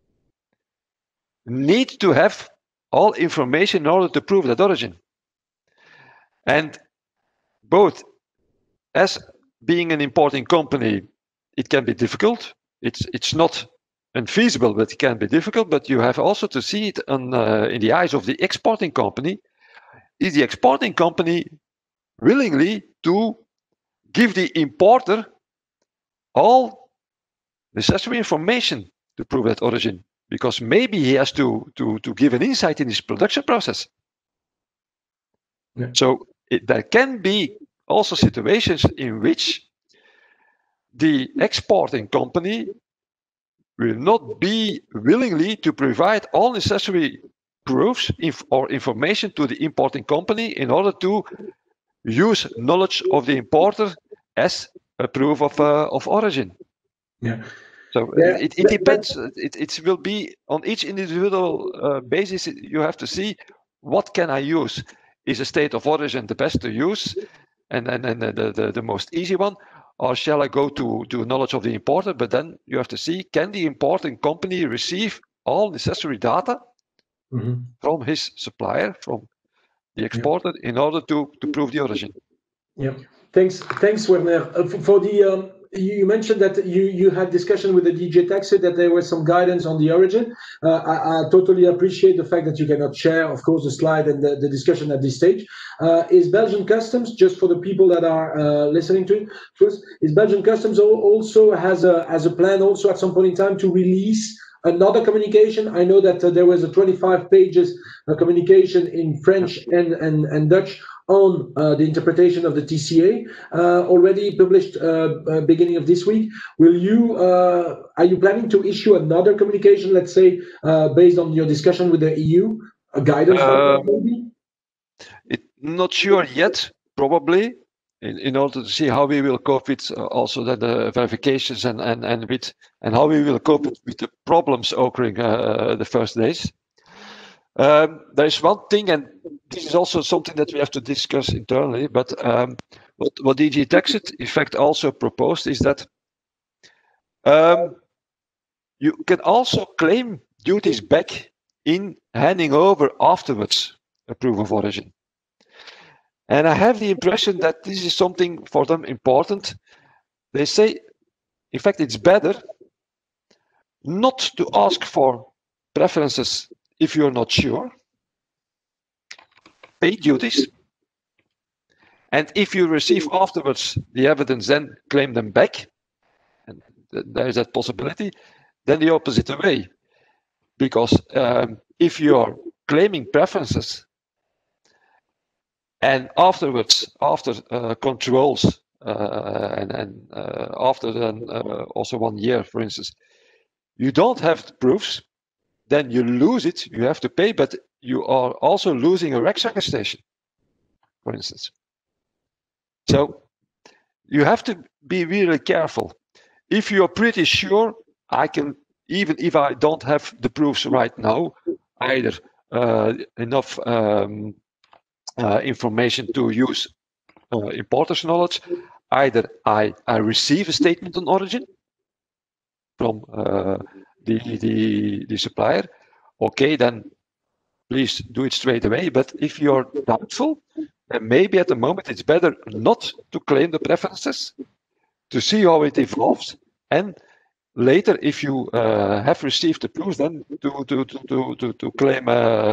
need to have all information in order to prove that origin. And both as being an importing company, it can be difficult. It's not unfeasible, but it can be difficult. But you have also to see it in the eyes of the exporting company. Is the exporting company willingly to give the importer all necessary information to prove that origin? Because maybe he has to give an insight in his production process. Yeah. So there can be also situations in which the exporting company will not be willingly to provide all necessary proofs or information to the importing company in order to use knowledge of the importer as a proof of origin. Yeah. So it depends. It will be on each individual basis. You have to see what can I use. Is a state of origin the best to use, and the most easy one, or shall I go to knowledge of the importer? But then you have to see, can the importing company receive all necessary data from his supplier, from the exporter, in order to prove the origin? Yeah. Thanks, Werner. For the you mentioned that you had discussion with the DG TechSuite that there was some guidance on the origin. I totally appreciate the fact that you cannot share, of course, the slide and the discussion at this stage. Is Belgian Customs, just for the people that are listening to it, first, is Belgian Customs also has a plan also at some point in time to release another communication? I know that there was a 25 pages communication in French and Dutch on the interpretation of the TCA, already published beginning of this week. Are you planning to issue another communication, let's say, based on your discussion with the EU, a guidance? Not sure yet, probably. in order to see how we will cope with also the verifications and how we will cope with the problems occurring the first days. There is one thing, and this is also something that we have to discuss internally, but what DG Taxit in fact also proposed is that you can also claim duties back in handing over afterwards a proof of origin. And I have the impression that this is something for them important. They say, in fact, it's better not to ask for preferences if you're not sure. Pay duties. And if you receive afterwards the evidence, then claim them back. And there is that possibility. Then the opposite way. Because if you're claiming preferences, and afterwards, after controls, and after then also 1 year, for instance, you don't have the proofs, then you lose it, you have to pay, but you are also losing a REX registration, for instance. So you have to be really careful. If you're pretty sure, I can, even if I don't have the proofs right now, either enough information to use importer's knowledge, either I receive a statement on origin from the supplier, okay, then please do it straight away. But if you're doubtful, then maybe at the moment it's better not to claim the preferences, to see how it evolves, and later, if you have received the proof, then to claim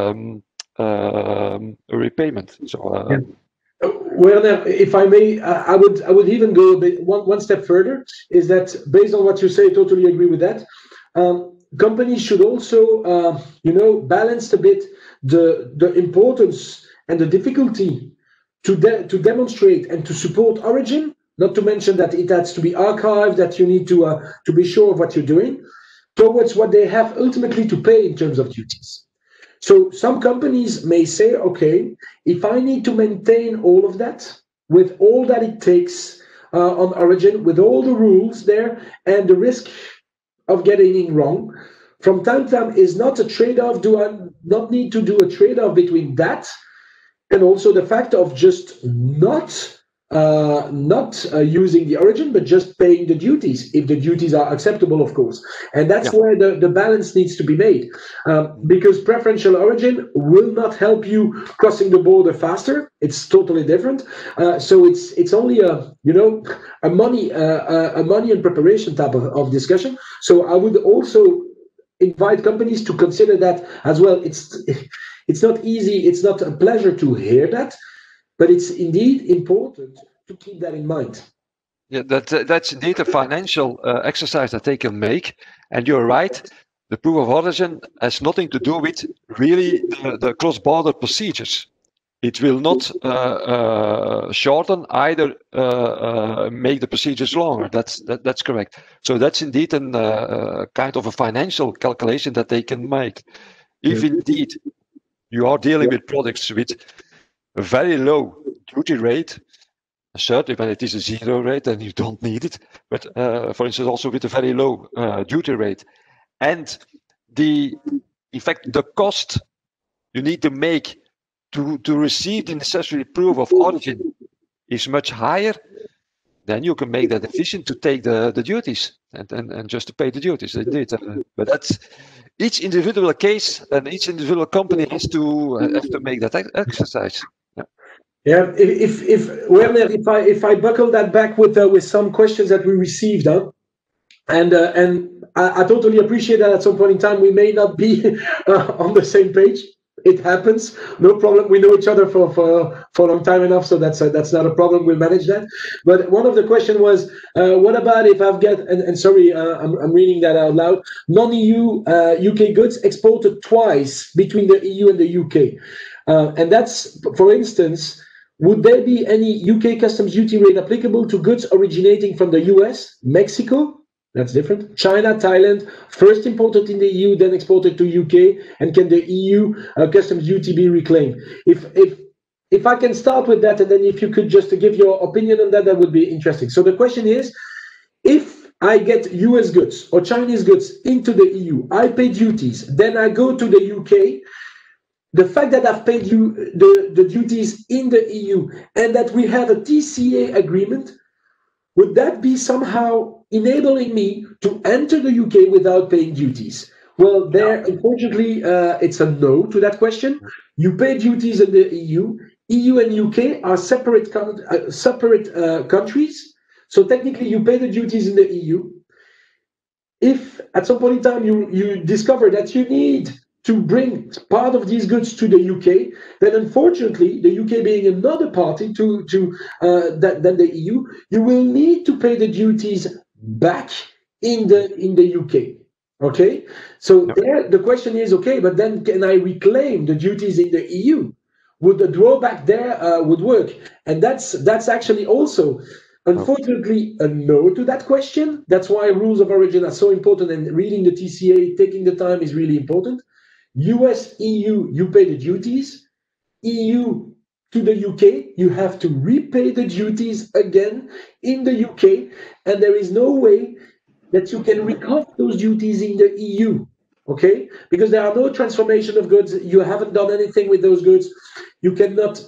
a repayment. So, Werner, if I may, I would even go a bit one step further. Is that based on what you say? I totally agree with that. Companies should also, balance a bit the importance and the difficulty to demonstrate and to support origin. Not to mention that it has to be archived, that you need to be sure of what you're doing, towards what they have ultimately to pay in terms of duties. So some companies may say, okay, if I need to maintain all of that, with all that it takes on origin, with all the rules there, and the risk of getting it wrong, from time to time is not a trade-off. Do I not need to do a trade-off between that and also the fact of just not using the origin, but just paying the duties, if the duties are acceptable, of course. And that's where the balance needs to be made, because preferential origin will not help you crossing the border faster. It's totally different. So it's only a money and preparation type of discussion. So I would also invite companies to consider that as well. It's not easy. It's not a pleasure to hear that. But it's indeed important to keep that in mind. Yeah, that's indeed a financial exercise that they can make. And you're right, the proof of origin has nothing to do with really the cross-border procedures. It will not shorten, either make the procedures longer. That's correct. So that's indeed a kind of a financial calculation that they can make. If indeed you are dealing with products with a very low duty rate, certainly when it is a zero rate, then you don't need it. But for instance, also with a very low duty rate, and in fact, the cost you need to make to receive the necessary proof of origin is much higher, then you can make that efficient to take the duties and just to pay the duties. Indeed, but that's each individual case, and each individual company has to make that exercise. Yeah, Werner, if I buckle that back with some questions that we received, and I totally appreciate that at some point in time we may not be on the same page. It happens, no problem. We know each other for a long time enough, so that's not a problem. We'll manage that. But one of the question was, what about if I've got and sorry, I'm reading that out loud. Non-EU UK goods exported twice between the EU and the UK, and that's, for instance, would there be any UK customs duty rate applicable to goods originating from the US, Mexico? That's different. China, Thailand, first imported in the EU, then exported to UK, and can the EU customs duty be reclaimed? If if I can start with that, and then if you could just give your opinion on that, that would be interesting. So the question is, if I get US goods or Chinese goods into the EU, I pay duties, then I go to the UK, the fact that I've paid you the duties in the EU and that we have a TCA agreement, would that be somehow enabling me to enter the UK without paying duties? Well, there, unfortunately, it's a no to that question. You pay duties in the EU. EU and UK are separate countries. So technically, you pay the duties in the EU. If at some point in time you discover that you need to bring part of these goods to the UK, then unfortunately, the UK being another party than the EU, you will need to pay the duties back in the UK. Okay, so there the question is, okay, but then can I reclaim the duties in the EU? Would the drawback there would work? And that's actually also, unfortunately, a no to that question. That's why rules of origin are so important, and reading the TCA, taking the time is really important. US, EU, you pay the duties. EU to the UK, you have to repay the duties again in the UK, and there is no way that you can recover those duties in the EU, okay? Because there are no transformation of goods. You haven't done anything with those goods. You cannot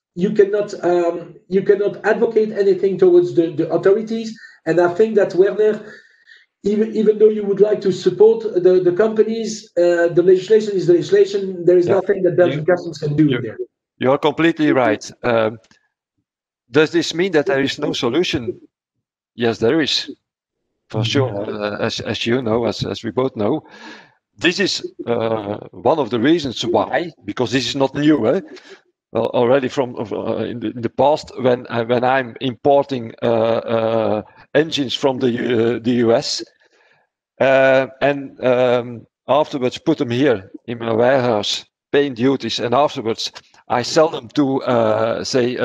advocate anything towards the authorities. And I think that Werner, even though you would like to support the companies, the legislation is the legislation. There is nothing that Belgian customs can do there. You're completely right. Does this mean that there is no solution? Yes, there is. For sure, as you know, as we both know, this is one of the reasons why, because this is not new. Already from in the past, when I'm importing engines from the US, and afterwards put them here in my warehouse, paying duties, and afterwards I sell them to say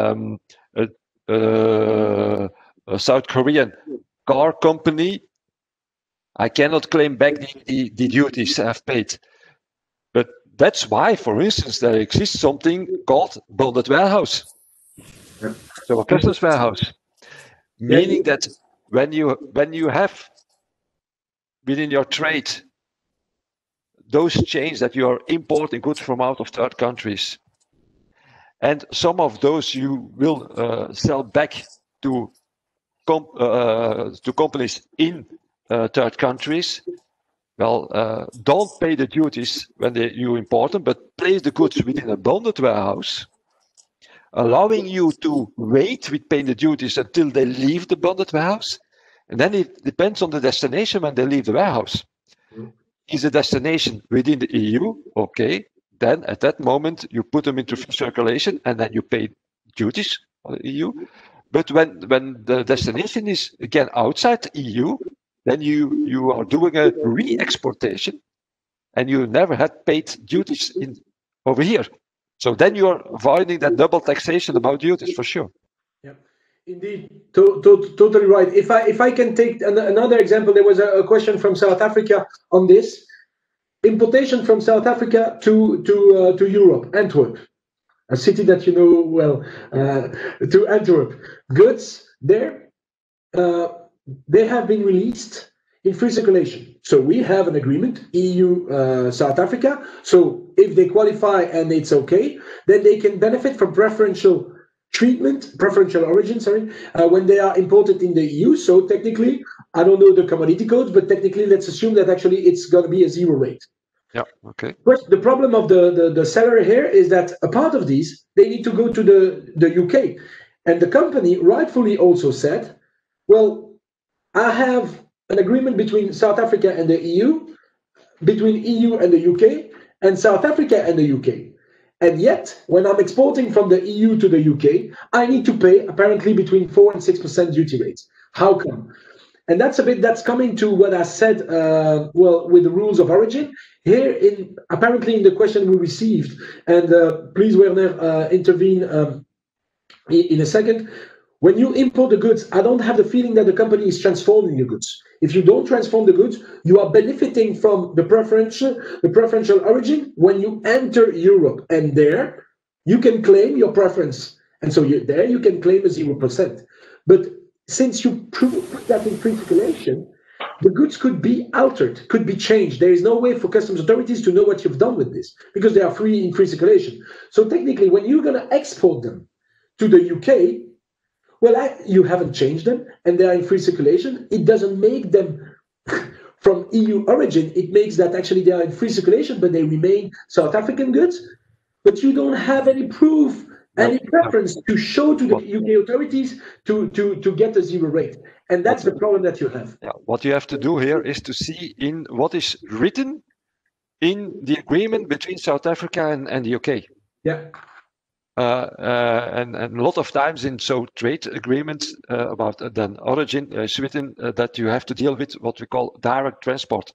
a South Korean car company, I cannot claim back the duties I've paid. But that's why, for instance, there exists something called bonded warehouse. So a customs warehouse, meaning that when you have within your trade those chains that you are importing goods from out of third countries, and some of those you will sell back to companies in third countries, well, don't pay the duties when you import them, but place the goods within a bonded warehouse, allowing you to wait with paying the duties until they leave the bonded warehouse. And then it depends on the destination when they leave the warehouse. Is the destination within the EU? Okay. Then at that moment, you put them into circulation and then you pay duties for the EU. But when the destination is again outside the EU, then you are doing a re-exportation and you never had paid duties over here. So then you are avoiding that double taxation about duties for sure. Yeah, indeed, totally right. If I can take another example, there was a question from South Africa on this. Importation from South Africa to Europe, Antwerp, a city that you know well, to Antwerp. Goods there, they have been released in free circulation. So we have an agreement, EU, South Africa. So if they qualify and it's okay, then they can benefit from preferential treatment, preferential origin, when they are imported in the EU. So technically, I don't know the commodity codes, but technically, let's assume that actually it's going to be a zero rate. Yeah, okay. But the problem of the seller here is that a part of these, they need to go to the UK. And the company rightfully also said, well, I have an agreement between South Africa and the EU, between EU and the UK, and South Africa and the UK. And yet, when I'm exporting from the EU to the UK, I need to pay apparently between 4 and 6% duty rates. How come? And that's coming to what I said, well, with the rules of origin. Here, apparently in the question we received, and please, Werner, intervene in a second. When you import the goods, I don't have the feeling that the company is transforming the goods. If you don't transform the goods, you are benefiting from the preferential origin when you enter Europe. And there, you can claim your preference. And so you can claim a 0%. But since you put that in pre-circulation, the goods could be altered, could be changed. There is no way for customs authorities to know what you've done with this because they are free in free circulation. So technically, when you're going to export them to the UK, well, you haven't changed them and they are in free circulation. It doesn't make them from EU origin. It makes that actually they are in free circulation, but they remain South African goods. But you don't have any proof, any preference to show to the UK authorities to get a 0 rate. And that's the problem that you have. Yeah, what you have to do here is to see in what is written in the agreement between South Africa and the UK. Yeah. And a lot of times in trade agreements about then origin is written that you have to deal with what we call direct transport.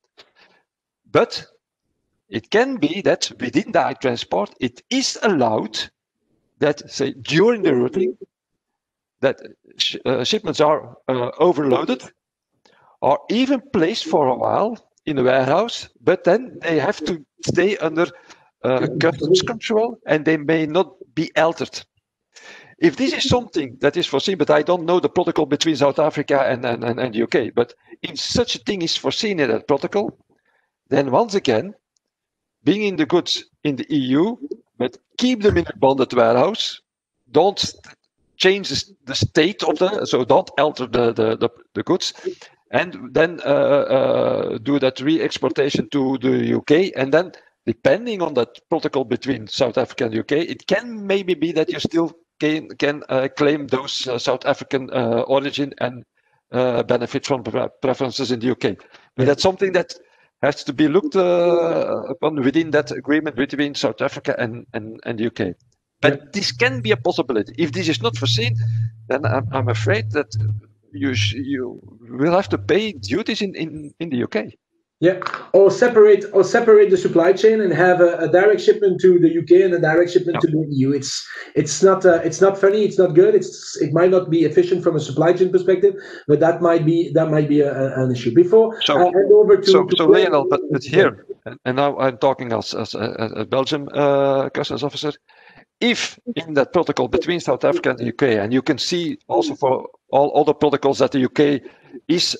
But it can be that within direct transport, it is allowed that, say, during the routing, that shipments are overloaded or even placed for a while in a warehouse, but then they have to stay under customs control and they may not be altered. If this is something that is foreseen, but I don't know the protocol between South Africa and the UK, but if such a thing is foreseen in that protocol, then once again, bringing the goods in the EU, but keep them in a bonded warehouse, don't change the state of so don't alter the goods, and then do that re-exportation to the UK, and then depending on that protocol between South Africa and UK, it can maybe be that you still can claim those South African origin and benefit from preferences in the UK. But that's something that has to be looked upon within that agreement between South Africa and the UK. But this can be a possibility. If this is not foreseen, then I'm afraid that you will have to pay duties in the UK. Yeah, or separate the supply chain and have a direct shipment to the UK and a direct shipment to the EU. It's not funny. It's not good. It might not be efficient from a supply chain perspective, but that might be an issue. Before I hand over to Lionel, but here, and now I'm talking as a Belgian customs officer. If in that protocol between South Africa and the UK, and you can see also for all other protocols that the UK is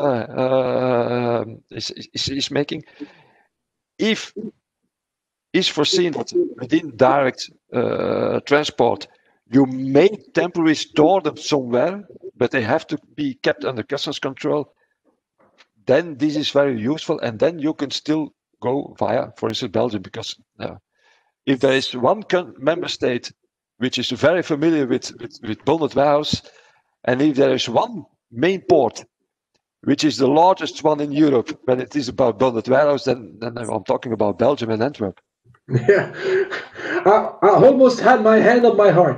making, if is foreseen that within direct transport, you may temporarily store them somewhere, but they have to be kept under customs control, then this is very useful, and then you can still go via, for instance, Belgium, because if there is one member state which is very familiar with bonded warehouse, and if there is one main port which is the largest one in Europe when it is about bonded warehouse, then I'm talking about Belgium and Antwerp. Yeah, I almost had my hand on my heart.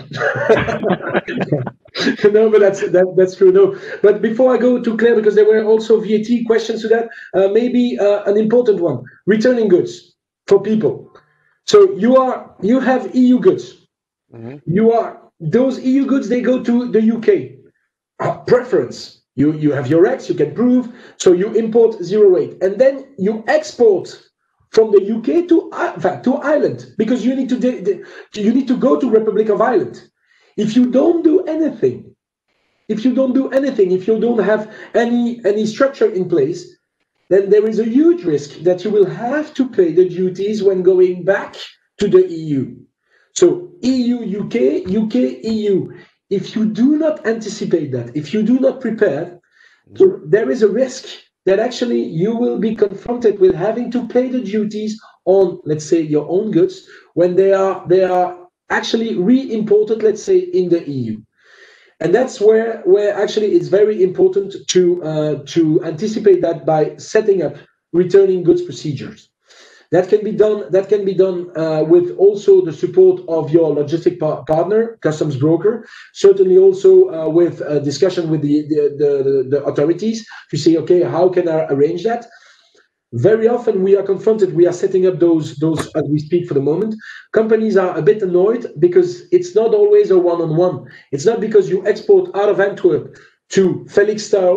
No, but that's true. No, but before I go to Claire, because there were also VAT questions to that, maybe an important one: returning goods for people. So you have EU goods. Mm-hmm. Those EU goods, they go to the UK. Preference. You have your X, you can prove. So you import 0 rate, and then you export from the UK to Ireland, because you need to go to Republic of Ireland. If you don't do anything, if you don't have any structure in place, then there is a huge risk that you will have to pay the duties when going back to the EU. So EU, UK, UK, EU. If you do not anticipate that, if you do not prepare, there is a risk that actually you will be confronted with having to pay the duties on, let's say, your own goods when they are actually re-imported, let's say, in the EU. And that's where actually it's very important to anticipate that by setting up returning goods procedures. That can be done with also the support of your logistic partner, customs broker. Certainly also with a discussion with the authorities to say, okay, how can I arrange that? Very often we are setting up those as we speak for the moment. Companies are a bit annoyed because it's not always a one-on-one. It's not because you export out of Antwerp to Felixstowe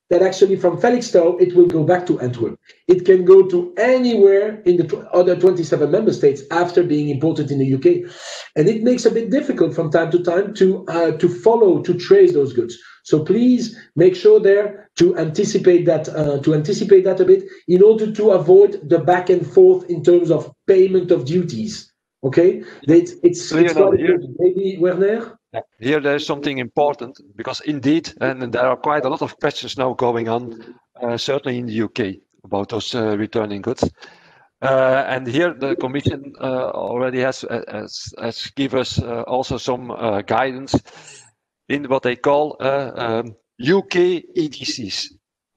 that actually from Felixstowe, it will go back to Antwerp. It can go to anywhere in the other 27 member states after being imported in the UK. And it makes a bit difficult from time to time to follow, to trace those goods. So please make sure there to anticipate that a bit in order to avoid the back and forth in terms of payment of duties. Okay? It's maybe Werner? Here there's something important, because indeed, and there are quite a lot of questions now going on, certainly in the UK, about those returning goods. And here the Commission already has given us also some guidance in what they call UK EDCs.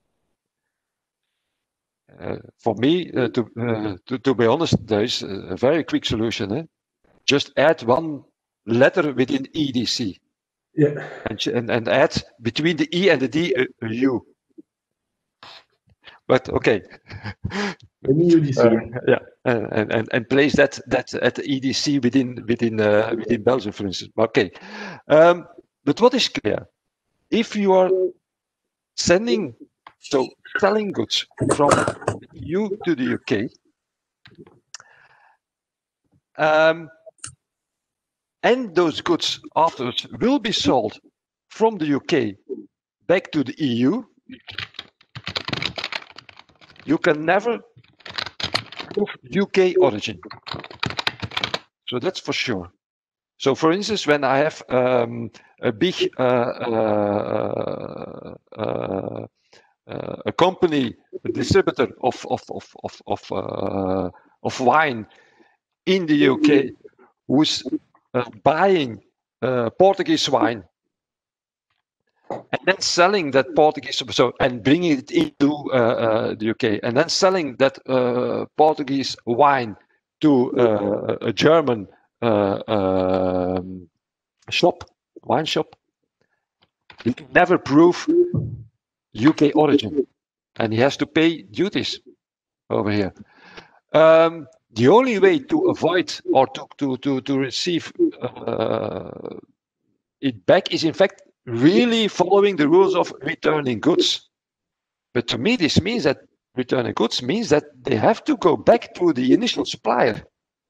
For me, to be honest, there is a very quick solution. Eh? Just add one letter within EDC. Yeah. And add between the E and the D a U. But okay. EDC. Yeah, and place that at the EDC within Belgium, for instance. Okay. But what is clear? If you are selling goods from the EU to the UK, and those goods afterwards will be sold from the UK back to the EU, you can never prove UK origin. So that's for sure. So for instance, when I have a big a company, a distributor of wine in the UK, who's buying Portuguese wine and then selling that Portuguese, and bringing it into the UK, and then selling that Portuguese wine to a German wine shop, you can never prove UK origin, and he has to pay duties over here. The only way to avoid or to receive it back is in fact really following the rules of returning goods. But to me, this means that returning goods means that they have to go back to the initial supplier.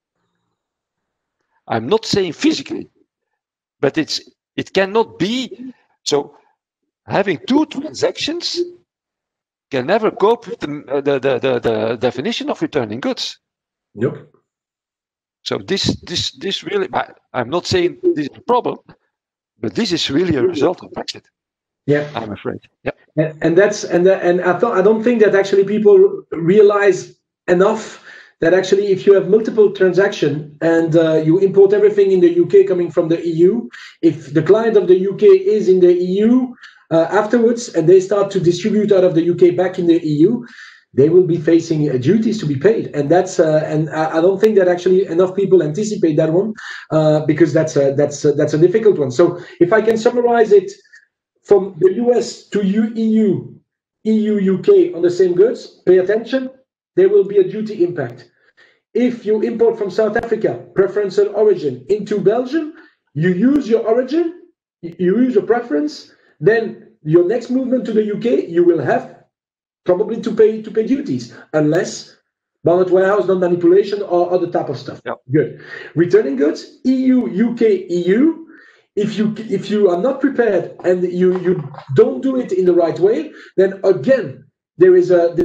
I'm not saying physically, but it cannot be. So having two transactions can never cope with the definition of returning goods. Yep. So this really, I'm not saying this is a problem, but this is really a result of Brexit. Yeah, I'm afraid. Yeah, and I don't think that actually people realize enough that actually if you have multiple transactions and you import everything in the UK coming from the EU, if the client of the UK is in the EU afterwards and they start to distribute out of the UK back in the EU, they will be facing duties to be paid, and that's and I don't think that actually enough people anticipate that one because that's a difficult one. So if I can summarize it, from the US to EU, UK on the same goods, pay attention, there will be a duty impact. If you import from South Africa, preferential origin, into Belgium, you use your origin, you use your preference, then your next movement to the UK, you will have probably to pay duties, unless bonded warehouse, non-manipulation, or other type of stuff. Yep. Good. Returning goods, EU, UK, EU. If you are not prepared and you don't do it in the right way, then again there is an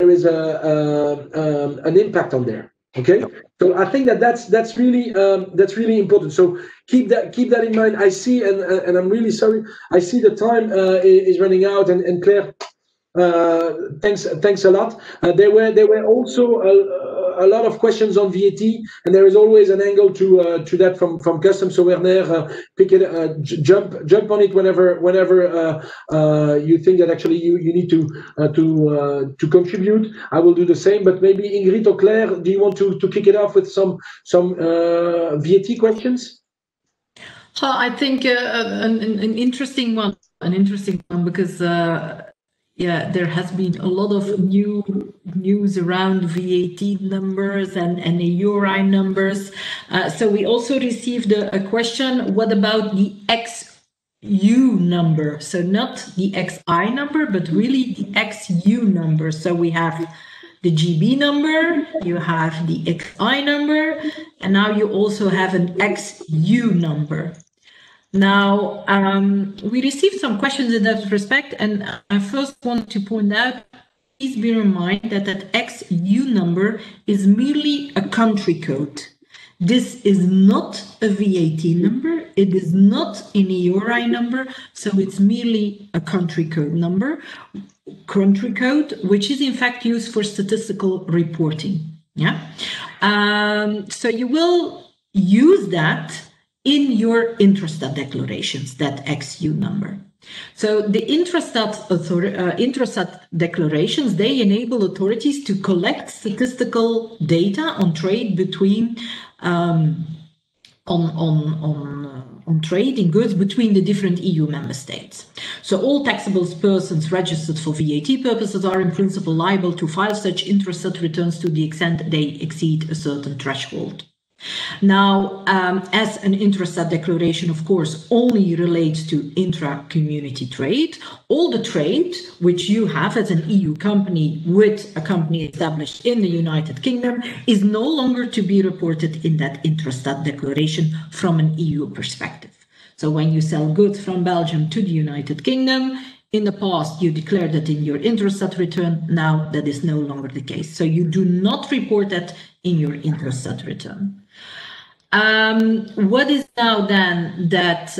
impact on there. Okay, yep. So I think that's really important. So keep that in mind. I see, and I'm really sorry. I see the time is running out, and Claire. Thanks a lot. There were also a lot of questions on VAT, and there is always an angle to that from customs. So Werner, pick it, jump on it whenever you think that actually you need to contribute. I will do the same. But maybe Ingrid or Claire, do you want to kick it off with some VAT questions? I think an interesting one, because. Yeah, there has been a lot of new news around VAT numbers and EURI numbers. So we also received a question, what about the XU number. So not the XI number, but really the XU number. So we have the GB number, you have the XI number, and now you also have an XU number. Now, we received some questions in that respect, and I first want to point out, please bear in mind that that XU number is merely a country code. This is not a VAT number, it is not an EURI number, so it's merely a country code number, which is in fact used for statistical reporting. Yeah, so you will use that in your Intrastat declarations, that XU number. So the Intrastat declarations, they enable authorities to collect statistical data on trade between on trade in goods between the different EU member states. So all taxable persons registered for VAT purposes are in principle liable to file such Intrastat returns to the extent they exceed a certain threshold. Now, as an Intrastat declaration, of course, only relates to intra-community trade, all the trade which you have as an EU company with a company established in the United Kingdom is no longer to be reported in that Intrastat declaration from an EU perspective. So when you sell goods from Belgium to the United Kingdom, in the past, you declared that in your Intrastat return. Now that is no longer the case. So you do not report that in your Intrastat return. What is now then that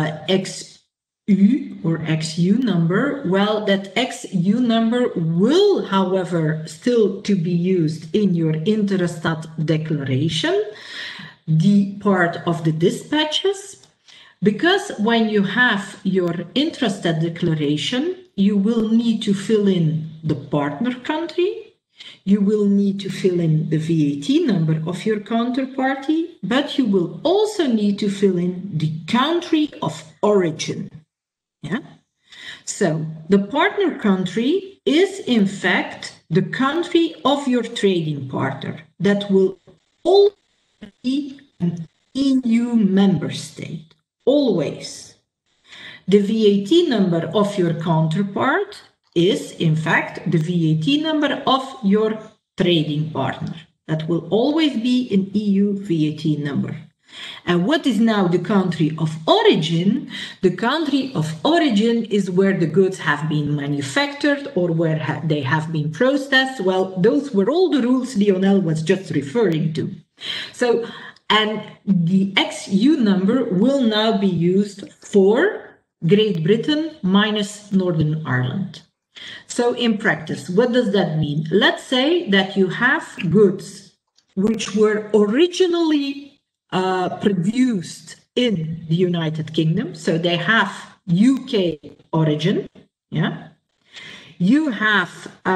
XU or XU number? Well, that XU number will, however, still to be used in your Intrastat declaration, the part of the dispatches. Because when you have your Intrastat declaration, you will need to fill in the partner country, you will need to fill in the VAT number of your counterparty, but you will also need to fill in the country of origin. Yeah? So the partner country is in fact the country of your trading partner that will always be an EU member state. Always. The VAT number of your counterpart is, in fact, the VAT number of your trading partner. That will always be an EU VAT number. And what is now the country of origin? The country of origin is where the goods have been manufactured or where they have been processed. Well, those were all the rules Lionel was just referring to. So, and the XU number will now be used for Great Britain minus Northern Ireland. So in practice, what does that mean? Let's say that you have goods which were originally produced in the United Kingdom. So they have UK origin. Yeah. You have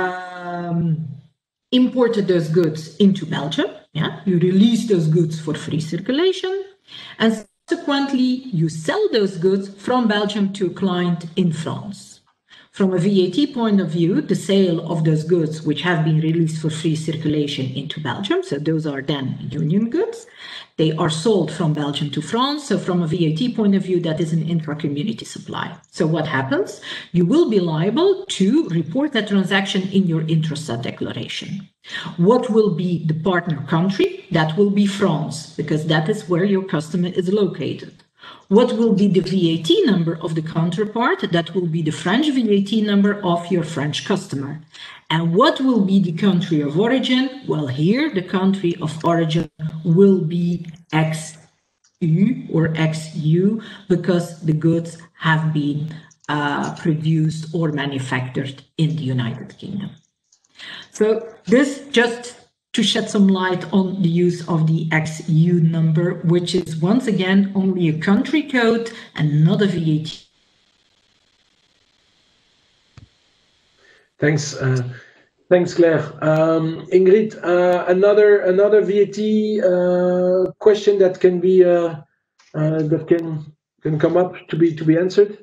imported those goods into Belgium. Yeah, you release those goods for free circulation, and subsequently you sell those goods from Belgium to a client in France. From a VAT point of view, the sale of those goods which have been released for free circulation into Belgium, so those are then union goods, they are sold from Belgium to France. So from a VAT point of view, that is an intra-community supply. So what happens? You will be liable to report that transaction in your Intrastat declaration. What will be the partner country? That will be France, because that is where your customer is located. What will be the VAT number of the counterpart? That will be the French VAT number of your French customer. And what will be the country of origin? Well, here the country of origin will be XU or XU, because the goods have been produced or manufactured in the United Kingdom. So this just to shed some light on the use of the XU number, which is once again only a country code and not a VAT. Thanks, thanks, Claire. Ingrid, another VAT question that can be that can come up to be answered.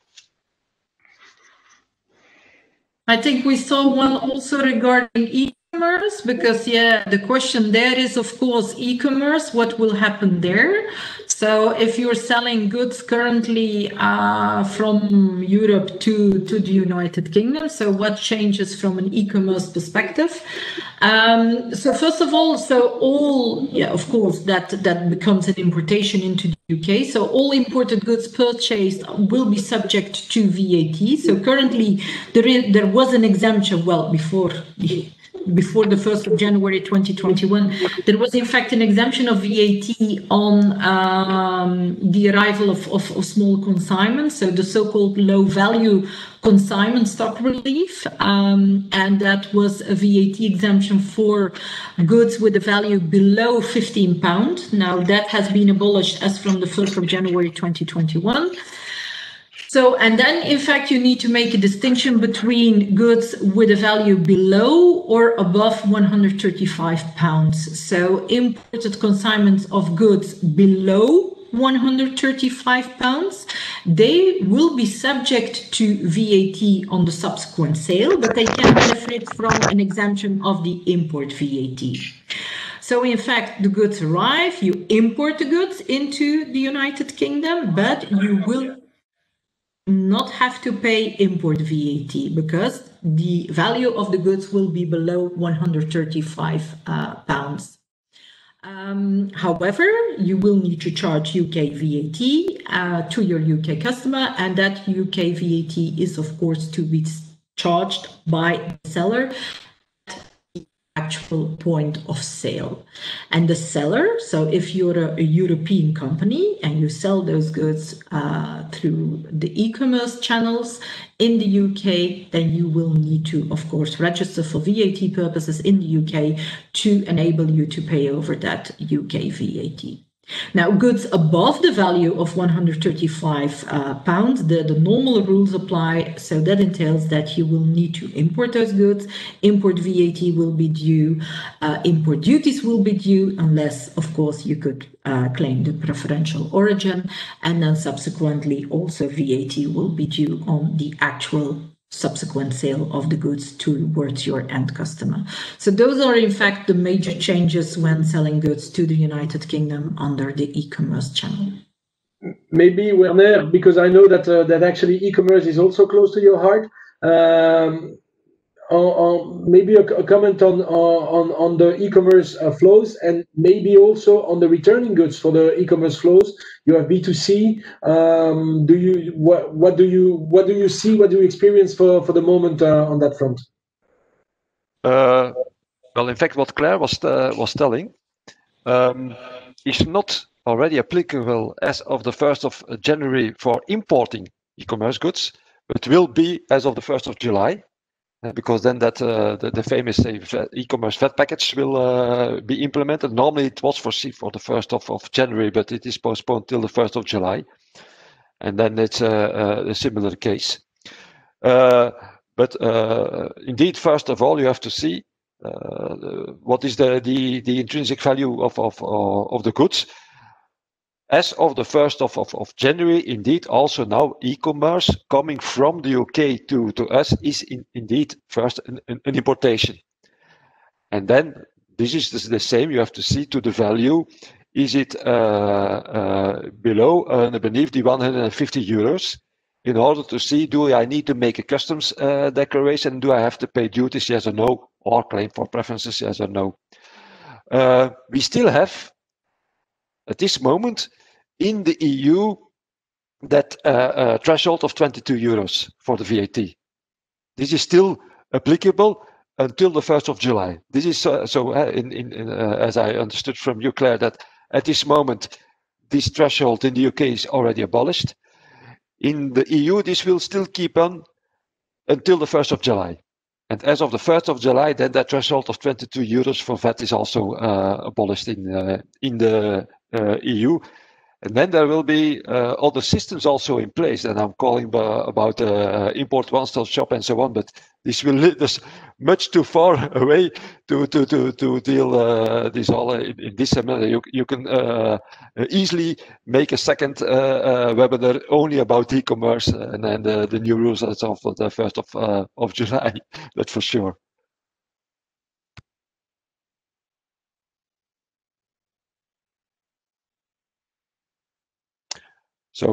I think we saw one also regarding e-commerce, because yeah, the question there is of course e-commerce, what will happen there? So if you're selling goods currently from Europe to the United Kingdom, so what changes from an e-commerce perspective? So first of all, of course, that becomes an importation into the UK. So all imported goods purchased will be subject to VAT. So currently there was an exemption, well, before the 1st of January 2021, there was in fact an exemption of VAT on the arrival of small consignments, so the so-called low-value consignment stock relief, and that was a VAT exemption for goods with a value below £15. Now that has been abolished as from the 1st of January 2021. So, and then in fact, you need to make a distinction between goods with a value below or above £135. So imported consignments of goods below £135, they will be subject to VAT on the subsequent sale, but they can benefit from an exemption of the import VAT. So in fact, the goods arrive, you import the goods into the United Kingdom, but you will not have to pay import VAT because the value of the goods will be below £135. However, you will need to charge UK VAT to your UK customer, and that UK VAT is of course to be charged by the seller actual point of sale. And the seller, so if you're a European company and you sell those goods through the e-commerce channels in the UK, then you will need to, of course, register for VAT purposes in the UK to enable you to pay over that UK VAT. Now, goods above the value of £135, the normal rules apply. So that entails that you will need to import those goods. Import VAT will be due. Import duties will be due, unless, of course, you could claim the preferential origin. And then subsequently, also VAT will be due on the actual subsequent sale of the goods towards your end customer. So those are in fact the major changes when selling goods to the United Kingdom under the e-commerce channel. Maybe, Werner, because I know that that actually e-commerce is also close to your heart. Maybe a comment on the e-commerce flows, and maybe also on the returning goods for the e-commerce flows. You have B2C. What do you see? What do you experience for the moment on that front? Well, in fact, what Claire was telling is not already applicable as of the 1st of January for importing e-commerce goods, but will be as of the 1st of July. Because then that the famous e-commerce VAT package will be implemented. Normally it was foreseen for the 1st of January, but it is postponed till the 1st of July. And then it's a similar case. But indeed, first of all, you have to see what is the intrinsic value of the goods. As of the 1st of January, indeed, also now e-commerce coming from the UK to us is indeed first an importation. And then this is the same, you have to see to the value. Is it below and beneath the 150 euros in order to see, do I need to make a customs declaration? Do I have to pay duties, yes or no? Or claim for preferences, yes or no? We still have, at this moment, in the EU, that threshold of 22 euros for the VAT. This is still applicable until the 1st of July. This is as I understood from you, Claire, that at this moment, this threshold in the UK is already abolished. In the EU, this will still keep on until the 1st of July. And as of the 1st of July, then that threshold of 22 euros for VAT is also abolished in the EU. And then there will be other systems also in place, and I'm calling about import one-stop shop and so on. But this will lead us much too far away to deal this all in this seminar. You can easily make a second webinar only about e-commerce and then the new rules as of the 1st of July. That's for sure. So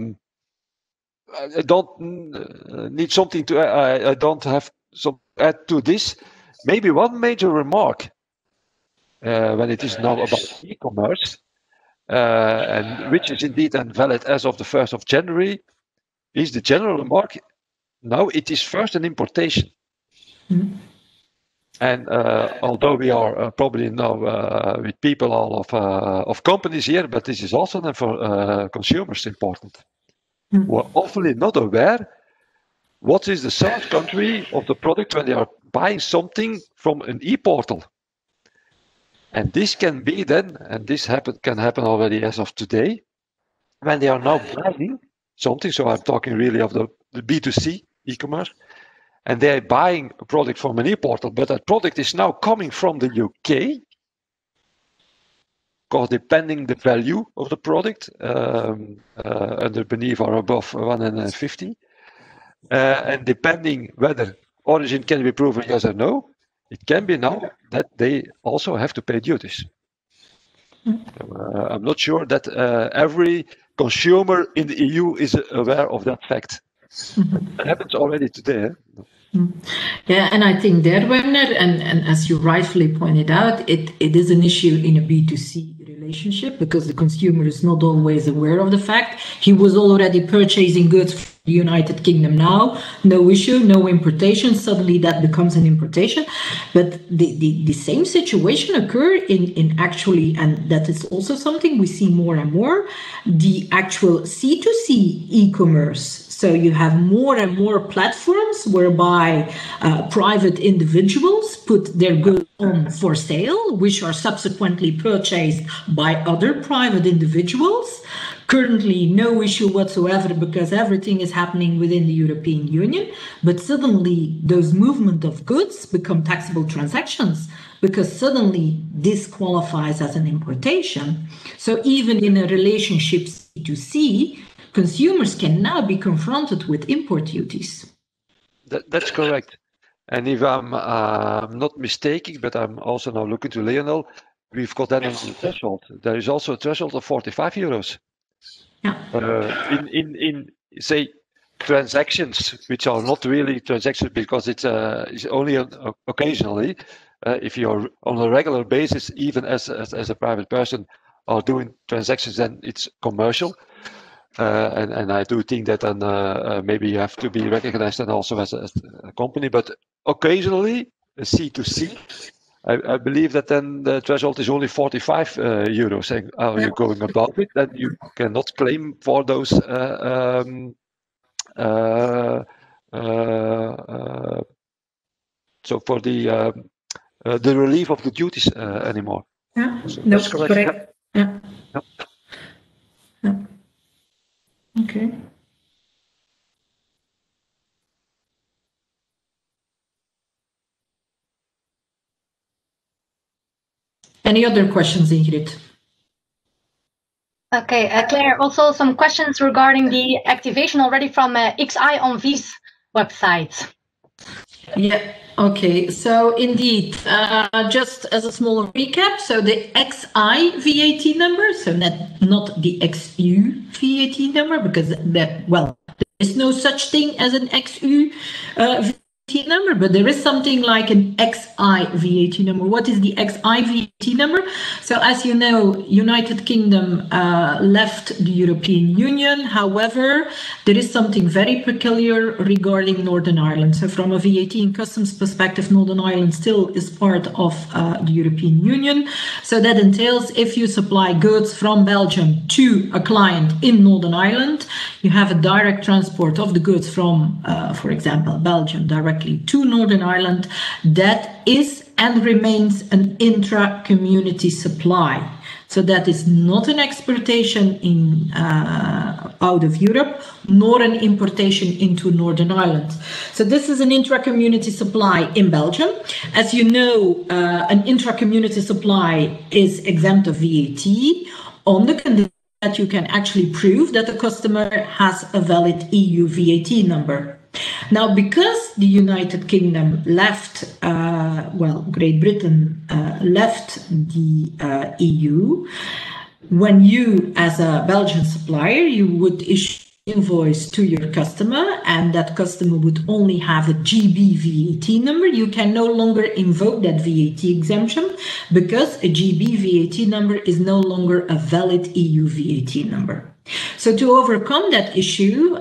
I don't need something to. I don't have some add to this. Maybe one major remark when it is now about e-commerce, and which is indeed then valid as of the 1st of January, is the general remark. Now it is first an importation. Mm-hmm. And although we are probably now with people all of companies here, but this is also then for consumers important. Mm-hmm. We're awfully not aware what is the source country of the product when they are buying something from an e-portal. And this can be then, and this can happen already as of today, when they are now buying something. So I'm talking really of the B2C e-commerce. And they're buying a product from an e-portal, but that product is now coming from the UK, because depending the value of the product, under, beneath, or above 150, and depending whether origin can be proven yes or no, it can be now that they also have to pay duties. I'm not sure that every consumer in the EU is aware of that fact. It happens already today. Yeah, and I think there, Werner, and as you rightfully pointed out, it is an issue in a B2C relationship because the consumer is not always aware of the fact. He was already purchasing goods from the United Kingdom now, no issue, no importation. Suddenly that becomes an importation. But the same situation occur in actually, and that is also something we see more and more, the actual C2C e-commerce. So you have more and more platforms whereby private individuals put their goods on for sale, which are subsequently purchased by other private individuals. Currently, no issue whatsoever because everything is happening within the European Union. But suddenly, those movement of goods become taxable transactions because suddenly this qualifies as an importation. So even in a relationship C2C, consumers can now be confronted with import duties. That's correct. And if I'm not mistaken, but I'm also now looking to Lionel, we've got then a threshold. There is also a threshold of 45 euros. Yeah. In say transactions which are not really transactions because it's only occasionally. If you're on a regular basis, even as a private person, are doing transactions, then it's commercial. And I do think that then maybe you have to be recognized and also as a company, but occasionally C2C, I believe that then the threshold is only 45 euros. Saying, how are you going about it? Then you cannot claim for those so for the relief of the duties anymore. Yeah, so no, that's correct. Yeah. Yeah. Yeah. Okay. Any other questions, Ingrid? Okay, Claire, also some questions regarding the activation already from XI on V's website. Yeah, okay. So indeed, just as a small recap, so the XI VAT number, so not the XU VAT number, because there is no such thing as an XU VAT number, but there is something like an XI VAT number. What is the XI VAT number? So as you know, United Kingdom left the European Union. However, there is something very peculiar regarding Northern Ireland. So from a VAT and customs perspective, Northern Ireland still is part of the European Union. So that entails if you supply goods from Belgium to a client in Northern Ireland, you have a direct transport of the goods from, for example, Belgium directly to Northern Ireland. That is and remains an intra-community supply. So that is not an exportation in out of Europe, nor an importation into Northern Ireland. So this is an intra-community supply in Belgium. As you know, an intra-community supply is exempt of VAT on the condition that you can actually prove that the customer has a valid EU VAT number. Now, because the United Kingdom left, Great Britain left the EU, When you, as a Belgian supplier, you would issue invoice to your customer, and that customer would only have a GB VAT number, you can no longer invoke that VAT exemption because a GB VAT number is no longer a valid EU VAT number. So to overcome that issue,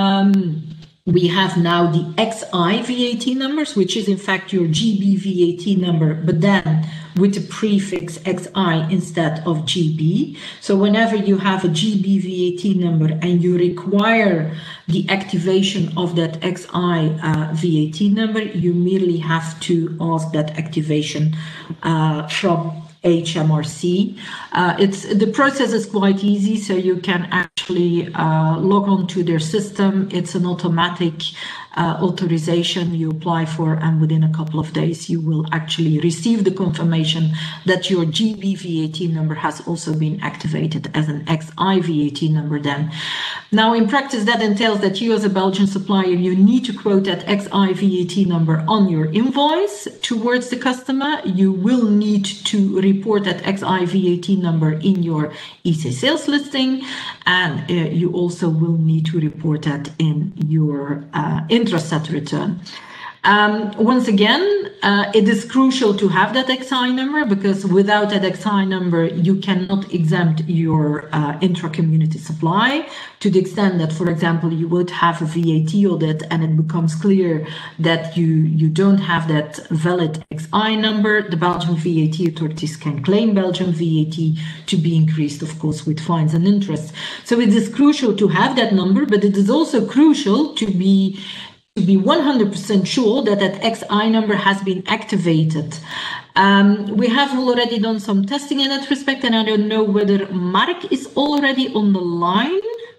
we have now the XI VAT numbers, which is in fact your GB VAT number, but then with the prefix XI instead of GB. So whenever you have a GB VAT number and you require the activation of that XI VAT number, you merely have to ask that activation from HMRC. The process is quite easy, so you can actually log on to their system. It's an automatic authorization you apply for, and within a couple of days you will actually receive the confirmation that your GB VAT number has also been activated as an XI VAT number then. Now in practice that entails that you as a Belgian supplier, you need to quote that XI VAT number on your invoice towards the customer. You will need to report that XI VAT number in your EC sales listing, and you also will need to report that in your intrastat return. Once again, it is crucial to have that XI number, because without that XI number, you cannot exempt your intra-community supply, to the extent that, for example, you would have a VAT audit and it becomes clear that you don't have that valid XI number. The Belgian VAT authorities can claim Belgian VAT to be increased, of course, with fines and interest. So it is crucial to have that number, but it is also crucial to be 100% sure that that XI number has been activated. We have already done some testing in that respect, and I don't know whether Mark is already on the line.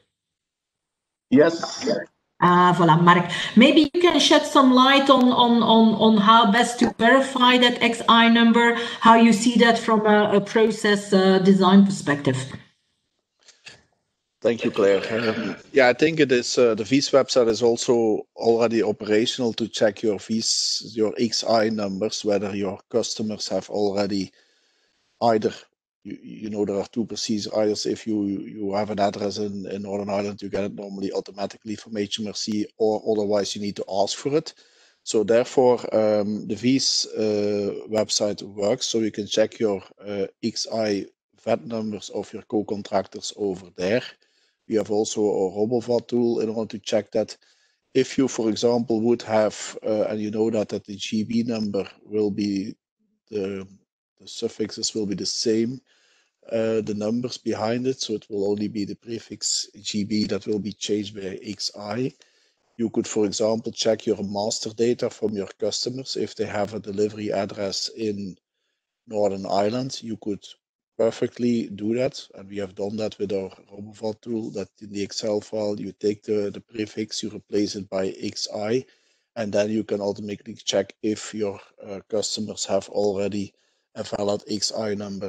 Yes. Voilà, Mark. Maybe you can shed some light on how best to verify that XI number, how you see that from a process design perspective. Thank you, Claire. Yeah, I think it is the VIS website is also already operational to check your VIS, your XI numbers, whether your customers have already either, you know, there are two procedures. Either if you have an address in Northern Ireland, you get it normally automatically from HMRC, or otherwise you need to ask for it. So therefore, the VIS website works, so you can check your XI VAT numbers of your co-contractors over there. We have also a RoboVAT tool in order to check that. If you, for example, would have, and you know that the GB number will be, the suffixes will be the same, the numbers behind it, so it will only be the prefix GB that will be changed by XI. You could, for example, check your master data from your customers. If they have a delivery address in Northern Ireland, you could perfectly do that, and we have done that with our RoboVAT tool, that in the Excel file you take the prefix, you replace it by XI, and then you can automatically check if your customers have already a valid XI number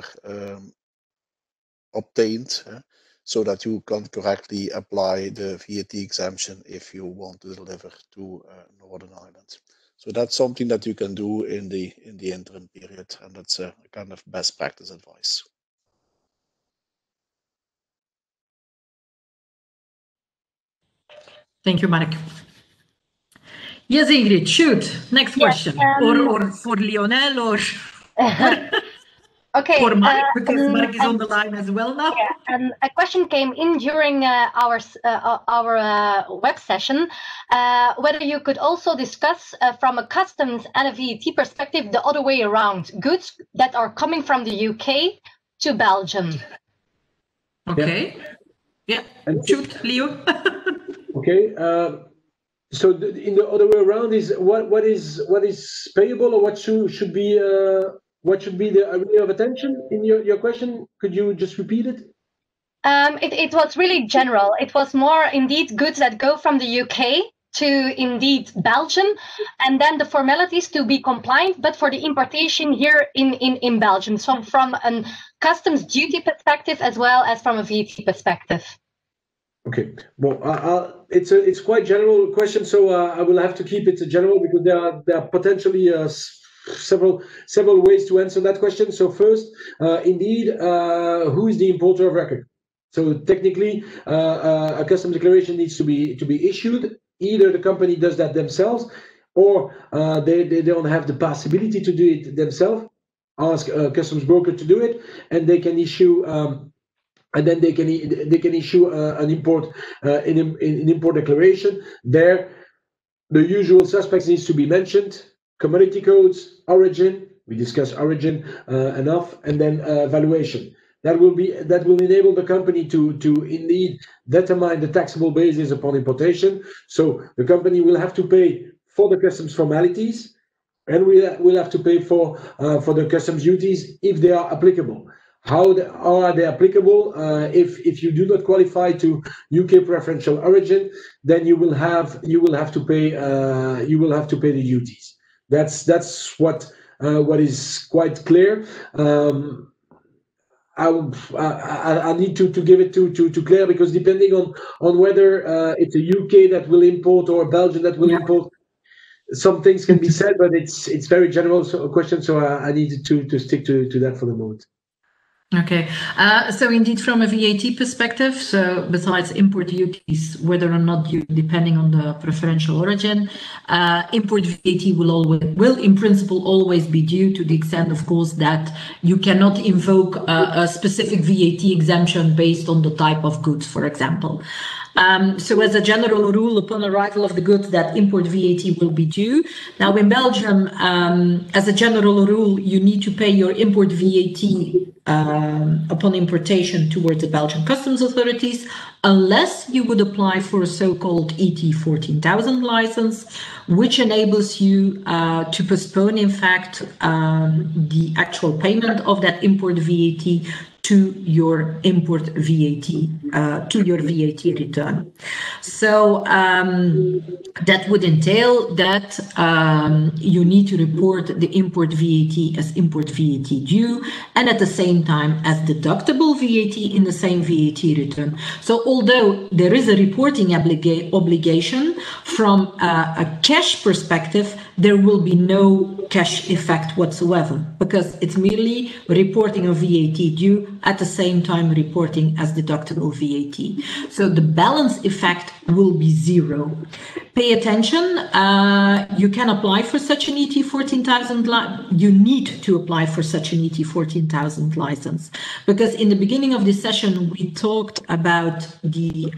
obtained, so that you can correctly apply the VAT exemption if you want to deliver to Northern Ireland. So that's something that you can do in the interim period, and that's a kind of best practice advice. Thank you, Mark. Yes, Ingrid, shoot. Next question. Or for Lionel, or okay, for Mark, because Mark is on the line as well now. Yeah, and a question came in during our web session, whether you could also discuss from a customs and a VAT perspective the other way around, goods that are coming from the UK to Belgium. Okay. Yeah, shoot, Leo. Okay. So in the other way around is what is payable, or what should be the area of attention in your question? Could you just repeat it? It was really general. It was more indeed goods that go from the UK to indeed Belgium, and then the formalities to be compliant, but for the importation here in Belgium. So from a customs duty perspective as well as from a VAT perspective. Okay, well, it's quite general question, so I will have to keep it general, because there are potentially several ways to answer that question. So first, indeed, who is the importer of record? So technically, a customs declaration needs to be issued. Either the company does that themselves, or they don't have the possibility to do it themselves. Ask a customs broker to do it, and they can issue. And then they can issue an import declaration. There, the usual suspects needs to be mentioned: commodity codes, origin. We discussed origin enough, and then valuation. That will enable the company to indeed determine the taxable basis upon importation. So the company will have to pay for the customs formalities, and we'll have to pay for the customs duties if they are applicable. How are they applicable? If you do not qualify to UK preferential origin, then you will have to pay the duties. That's what is quite clear. I need to give it to Claire, because depending on whether it's a UK that will import or a Belgian that will import, some things can be said, but it's very general question. So I needed to stick to that for the moment. Okay, so indeed, from a VAT perspective, so besides import duties, whether or not depending on the preferential origin, import VAT will in principle always be due, to the extent, of course, that you cannot invoke a specific VAT exemption based on the type of goods, for example. So as a general rule, upon arrival of the goods, that import VAT will be due. Now in Belgium, as a general rule, you need to pay your import VAT upon importation towards the Belgian customs authorities, unless you would apply for a so-called ET 14,000 license, which enables you to postpone, in fact, the actual payment of that import VAT to your import VAT, to your VAT return. So that would entail that you need to report the import VAT as import VAT due, and at the same time as deductible VAT in the same VAT return. So although there is a reporting obligation, from a cash perspective, there will be no cash effect whatsoever, because it's merely reporting of VAT due at the same time reporting as deductible VAT. So the balance effect will be zero. Pay attention, you can apply for such an ET 14,000, you need to apply for such an ET 14,000 license, because in the beginning of this session, we talked about the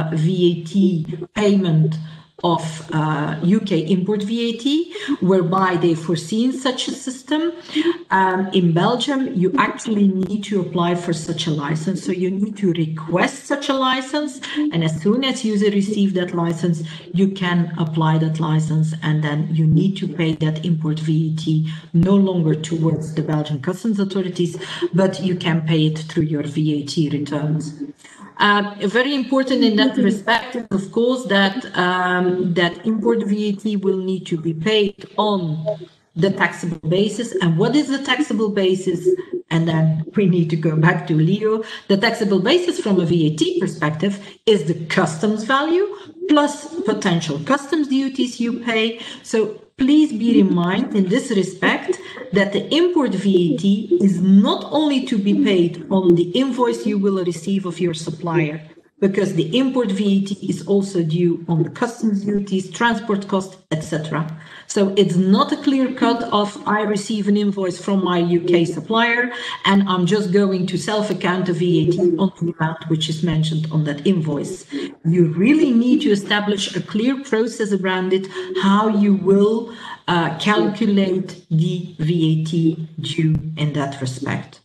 VAT payment of UK import VAT, whereby they foreseen such a system. In Belgium, you actually need to apply for such a license. So you need to request such a license, and as soon as you receive that license, you can apply that license, and then you need to pay that import VAT no longer towards the Belgian customs authorities, but you can pay it through your VAT returns. Very important in that respect is, of course, that that import VAT will need to be paid on the taxable basis. And what is the taxable basis? And then we need to go back to Leo. The taxable basis from a VAT perspective is the customs value plus potential customs duties you pay. So please bear in mind in this respect that the import VAT is not only to be paid on the invoice you will receive of your supplier, because the import VAT is also due on the customs duties, transport costs, etc. So it's not a clear cut of I receive an invoice from my UK supplier and I'm just going to self-account the VAT on the amount which is mentioned on that invoice. You really need to establish a clear process around it, how you will calculate the VAT due in that respect.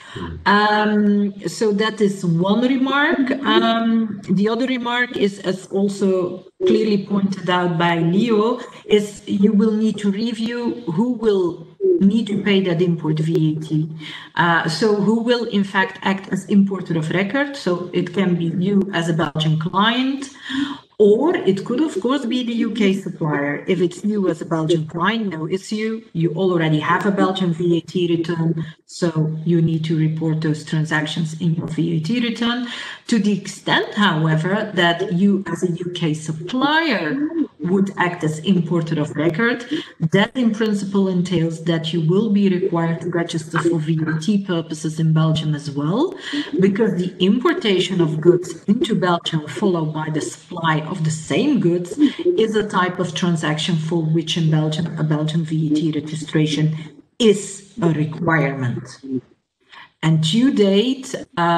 So that is one remark. The other remark is, as also clearly pointed out by Leo, is you will need to review who will need to pay that import VAT. So who will in fact act as importer of record. So it can be you as a Belgian client, or it could, of course, be the UK supplier. If it's you as a Belgian client, no, it's you. You already have a Belgian VAT return, so you need to report those transactions in your VAT return. To the extent, however, that you as a UK supplier would act as importer of record. That in principle entails that you will be required to register for VAT purposes in Belgium as well, because the importation of goods into Belgium followed by the supply of the same goods is a type of transaction for which in Belgium a Belgian VAT registration is a requirement. And to date,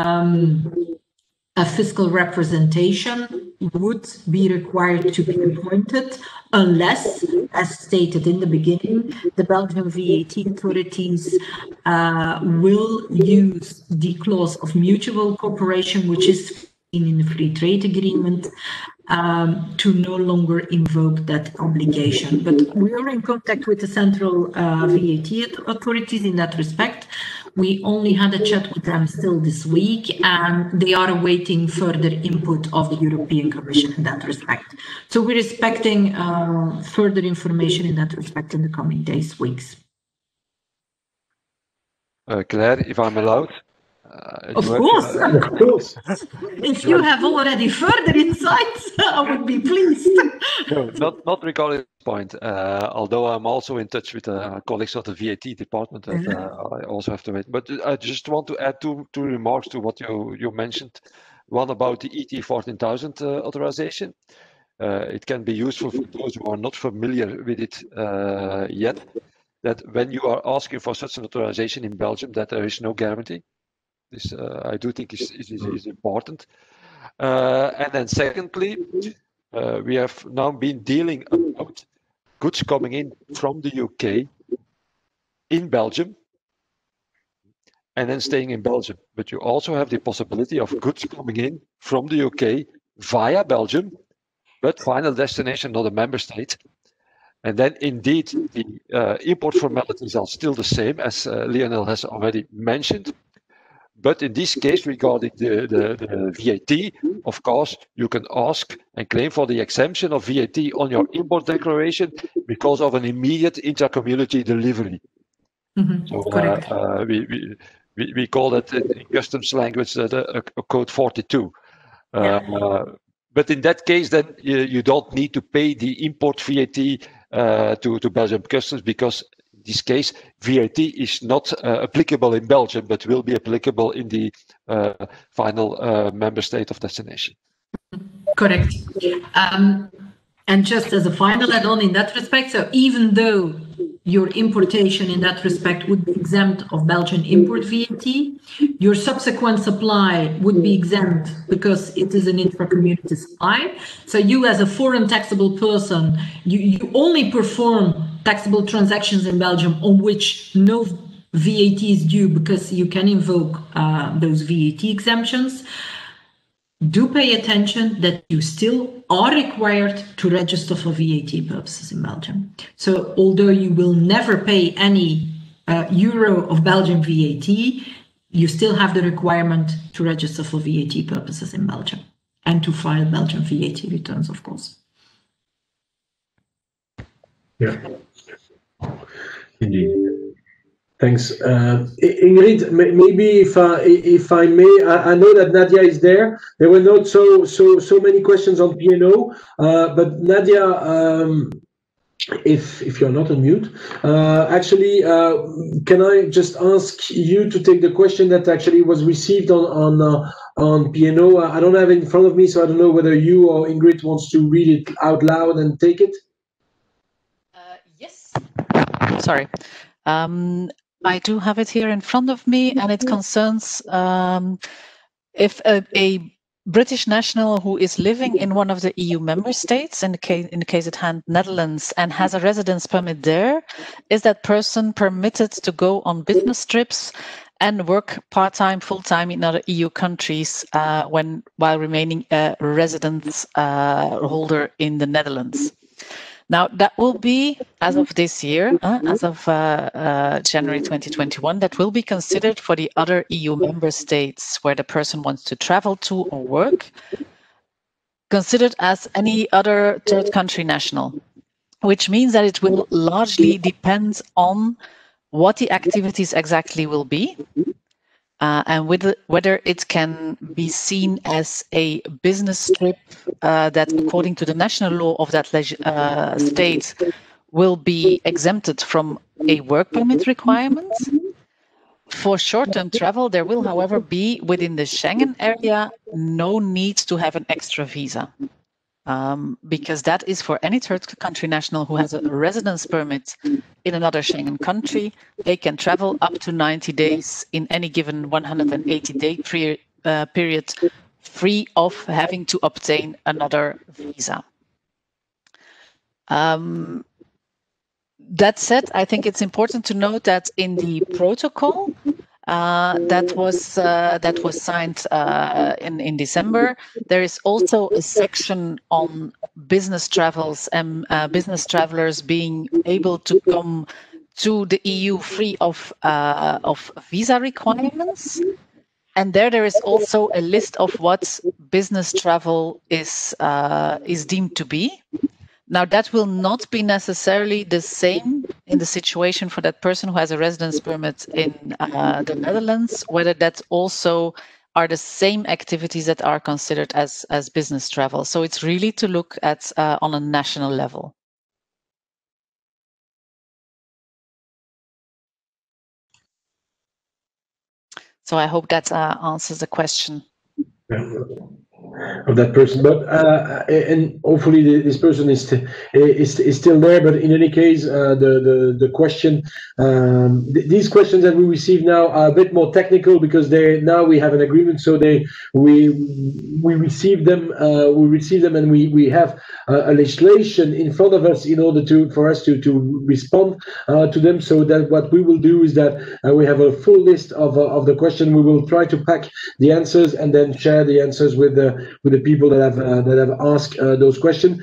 a fiscal representation would be required to be appointed unless, as stated in the beginning, the Belgian VAT authorities will use the clause of mutual cooperation, which is in the free trade agreement, to no longer invoke that obligation. But we are in contact with the central VAT authorities in that respect. We only had a chat with them still this week, and they are awaiting further input of the European Commission in that respect. So we're expecting further information in that respect in the coming days, weeks. Claire, if I'm allowed. Of course. If you have already further insights, I would be pleased. No, not regarding this point. Although I'm also in touch with colleagues of the VAT department, that I also have to wait. But I just want to add two remarks to what you mentioned. One about the ET 14000 authorization. It can be useful for those who are not familiar with it yet. That when you are asking for such an authorization in Belgium, that there is no guarantee. This I do think is important. And then secondly, we have now been dealing about goods coming in from the UK in Belgium and then staying in Belgium. But you also have the possibility of goods coming in from the UK via Belgium, but final destination not a member state. And then indeed the import formalities are still the same, as Lionel has already mentioned. But in this case, regarding the VAT, of course, you can ask and claim for the exemption of VAT on your import declaration because of an immediate inter-community delivery. Mm-hmm. So Correct. we call that in customs language a code 42. But in that case, then you don't need to pay the import VAT to Belgium customs, because in this case, VAT is not applicable in Belgium, but will be applicable in the final member state of destination. Correct. And just as a final add-on in that respect, so even though your importation in that respect would be exempt of Belgian import VAT, your subsequent supply would be exempt because it is an intra-community supply. So you as a foreign taxable person, you only perform taxable transactions in Belgium on which no VAT is due because you can invoke those VAT exemptions. Do pay attention that you still are required to register for VAT purposes in Belgium. So although you will never pay any euro of Belgian VAT, you still have the requirement to register for VAT purposes in Belgium and to file Belgian VAT returns, of course. Yeah, indeed. Thanks. Ingrid, maybe if I may, I know that Nadia is there. There were not so many questions on P&O, but Nadia, if you're not on mute, actually, can I just ask you to take the question that actually was received on P&O? I don't have it in front of me, so I don't know whether you or Ingrid wants to read it out loud and take it. Yes. Sorry. I do have it here in front of me, and it concerns if a British national who is living in one of the EU member states, in the case at hand Netherlands, and has a residence permit there, is that person permitted to go on business trips and work part-time, full-time in other EU countries while remaining a residence holder in the Netherlands? Now, that will be, as of this year, as of January 2021, that will be considered for the other EU member states where the person wants to travel to or work, considered as any other third country national, which means that it will largely depend on what the activities exactly will be. and whether it can be seen as a business trip that, according to the national law of that state, will be exempted from a work permit requirement. For short-term travel, there will, however, be within the Schengen area no need to have an extra visa. Because that is for any third country national who has a residence permit in another Schengen country. They can travel up to 90 days in any given 180-day period, free of having to obtain another visa. That said, I think it's important to note that in the protocol that was signed in December, there is also a section on business travels and business travelers being able to come to the EU free of visa requirements. And there is also a list of what business travel is deemed to be. Now, that will not be necessarily the same in the situation for that person who has a residence permit in the Netherlands, whether that also are the same activities that are considered as business travel. So it's really to look at on a national level. So I hope that answers the question. Of that person, but and hopefully this person is still there. But in any case, the question, these questions that we receive now are a bit more technical because now we have an agreement. So we receive them, and we have a legislation in front of us in order for us to respond to them. So that what we will do is that we have a full list of the question. We will try to pack the answers and then share the answers with the people that have asked those questions.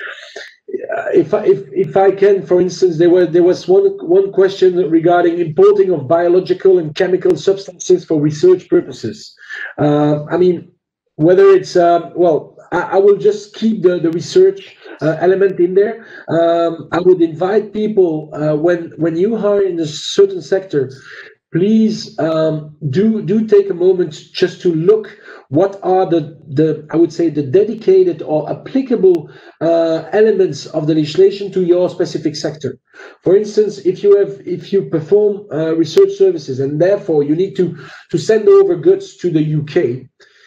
If I can, for instance, there was one question regarding importing of biological and chemical substances for research purposes. I mean, whether it's well, I will just keep the research element in there. I would invite people when you are in a certain sector, please do take a moment just to look what are the I would say the dedicated or applicable elements of the legislation to your specific sector. For instance, if you perform research services and therefore you need to send over goods to the UK,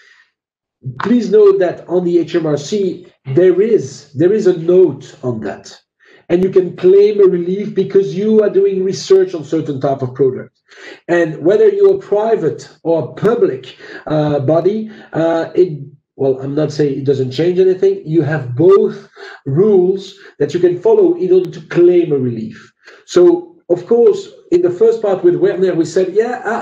please know that on the HMRC there is a note on that, and you can claim a relief because you are doing research on certain type of product. And whether you're a private or public body, well, I'm not saying it doesn't change anything. You have both rules that you can follow in order to claim a relief. So, of course, in the first part with Werner, we said,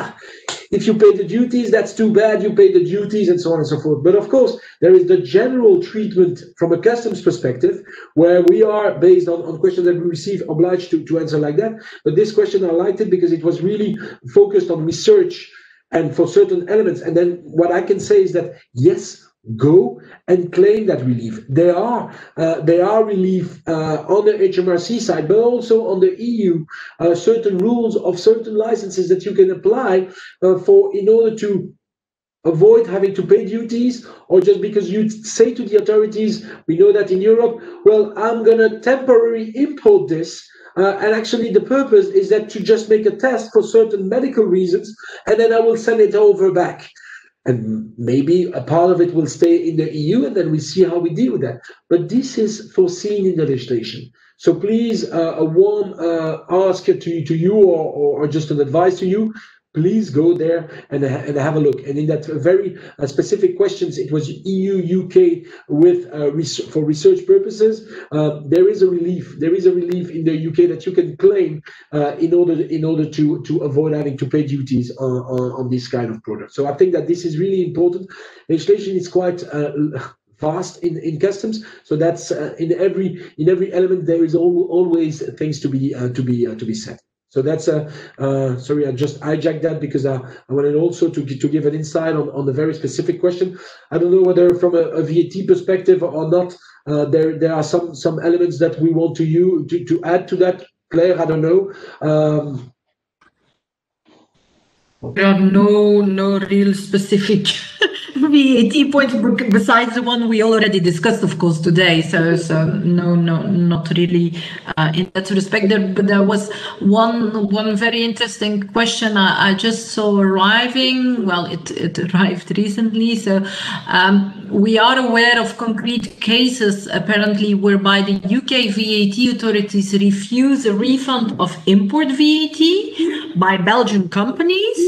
if you pay the duties, that's too bad, you pay the duties and so on and so forth. But of course, there is the general treatment from a customs perspective, where we are, based on questions that we receive, obliged to answer like that. But this question, I liked it because it was really focused on research and for certain elements. And then what I can say is that, yes, go and claim that relief. There are relief on the HMRC side, but also on the EU, certain rules of certain licenses that you can apply in order to avoid having to pay duties, or just because you say to the authorities, we know that in Europe, well, I'm going to temporarily import this. And actually the purpose is that to just make a test for certain medical reasons, and then I will send it over back. And maybe a part of it will stay in the EU, and then we see how we deal with that. But this is foreseen in the legislation. So please, a warm ask to you or just an advice to you, please go there and have a look. And in that very specific questions, it was EU, UK with for research purposes. There is a relief. There is a relief in the UK that you can claim in order to avoid having to pay duties on this kind of product. So I think that this is really important. Legislation is quite vast in customs, so that's in every element there is always things to be said. So that's sorry, I just hijacked that because I wanted also to give an insight on the very specific question. I don't know whether from a VAT perspective or not, there are some elements that we want to add to that, Claire. I don't know. There are no real specific VAT points besides the one we already discussed, of course, today. So no, not really in that respect. But there was one very interesting question I just saw arriving. Well, it arrived recently. So we are aware of concrete cases apparently whereby the UK VAT authorities refuse a refund of import VAT by Belgian companies.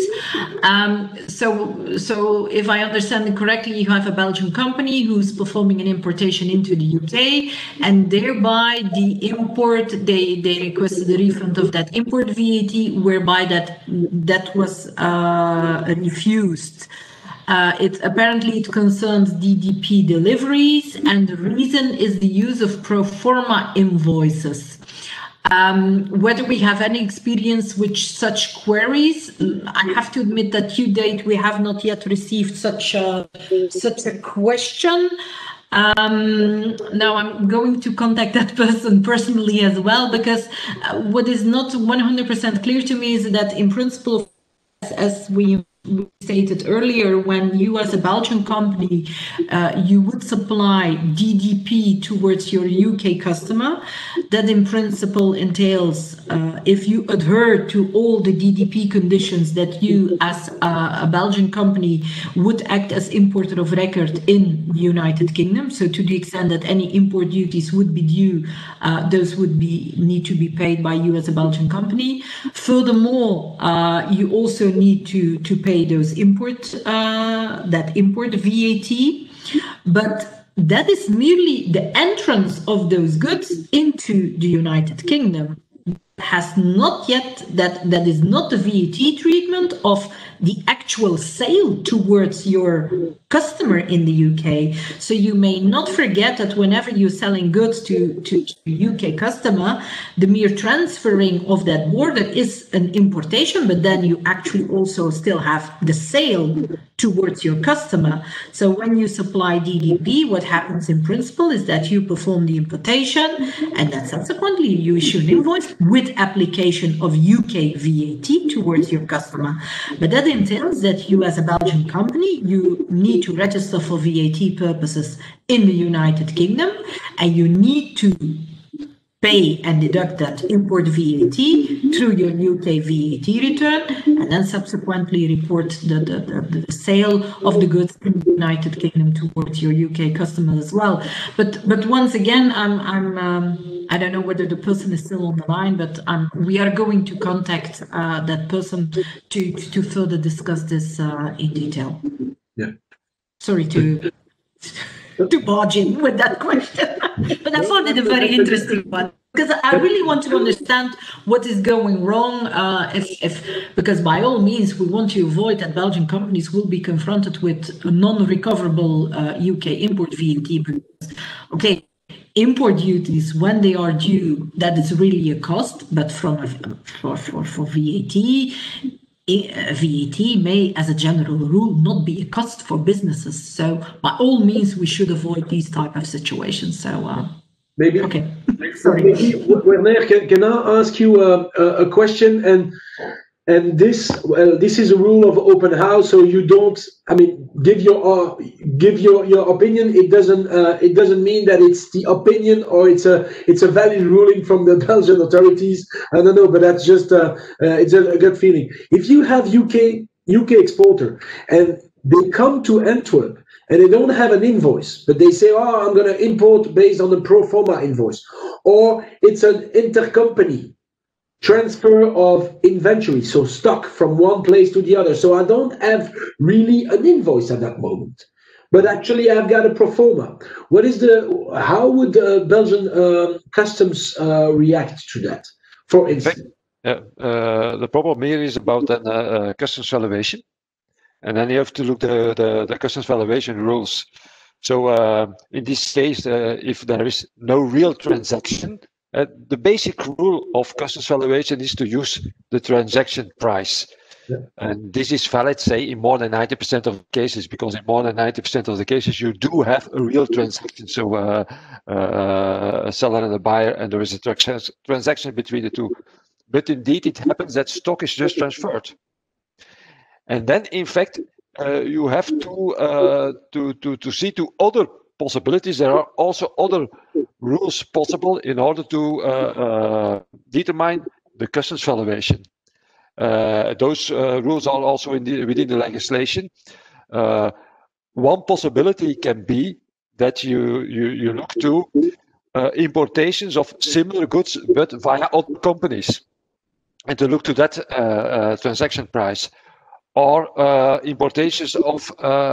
So if I understand it correctly, you have a Belgian company who's performing an importation into the UK, and thereby the import, they requested a refund of that import VAT, whereby that was refused. Apparently it concerns DDP deliveries, and the reason is the use of pro forma invoices. Whether we have any experience with such queries, I have to admit that to date we have not yet received such a question. Now I'm going to contact that person personally as well, because what is not 100% clear to me is that in principle, as we stated earlier, when you as a Belgian company, you would supply DDP towards your UK customer, that in principle entails, if you adhere to all the DDP conditions, that you as a Belgian company would act as importer of record in the United Kingdom. So to the extent that any import duties would be due, those would need to be paid by you as a Belgian company. Furthermore, you also need to pay those import VAT, but that is merely the entrance of those goods into the United Kingdom. Has not yet, that is not the VAT treatment of the actual sale towards your customer in the UK. So you may not forget that whenever you're selling goods to UK customer, the mere transferring of that border is an importation, but then you actually also still have the sale towards your customer. So when you supply DDP, what happens in principle is that you perform the importation, and then subsequently you issue an invoice with application of UK VAT towards your customer. But that entails that you as a Belgian company, you need to register for VAT purposes in the United Kingdom, and you need to pay and deduct that import VAT through your UK VAT return, and then subsequently report the sale of the goods in the United Kingdom towards your UK customer as well. But once again, I don't know whether the person is still on the line, but we are going to contact that person to further discuss this in detail. Yeah. Sorry to barge in with that question, but I found it a very interesting one, because I really want to understand what is going wrong. Because by all means we want to avoid that Belgian companies will be confronted with non-recoverable UK import VAT. Okay, import duties, when they are due, that is really a cost, but for VAT. VAT may, as a general rule, not be a cost for businesses. So by all means, we should avoid these type of situations. So maybe, okay, sorry. Maybe, Werner, can I ask you a question? And this is a rule of open house, so you don't, I mean, give your opinion. It doesn't mean that it's the opinion or it's a valid ruling from the Belgian authorities. I don't know, but that's just it's a good feeling. If you have UK exporter and they come to Antwerp and they don't have an invoice, but they say, oh, I'm going to import based on a pro forma invoice, or it's an intercompany transfer of inventory, so stock from one place to the other. So I don't have really an invoice at that moment, but actually I've got a pro forma. How would Belgian customs react to that, for instance? The problem here is about customs valuation, and then you have to look the customs valuation rules. So in this case, if there is no real transaction, the basic rule of customs valuation is to use the transaction price. Yeah. And this is valid, say, in more than 90% of cases, because in more than 90% of the cases, you do have a real transaction. So a seller and a buyer, and there is a transaction between the two. But indeed, it happens that stock is just transferred. And then, in fact, you have to see to other possibilities. There are also other rules possible in order to determine the customs valuation. Those rules are also within the legislation. One possibility can be that you look to importations of similar goods but via other companies, and to look to that transaction price, or importations of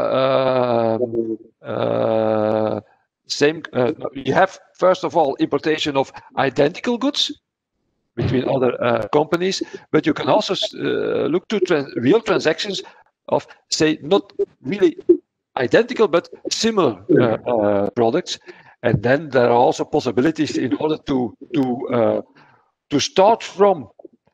you have first of all importation of identical goods between other companies, but you can also look to real transactions of, say, not really identical but similar products. And then there are also possibilities in order to start from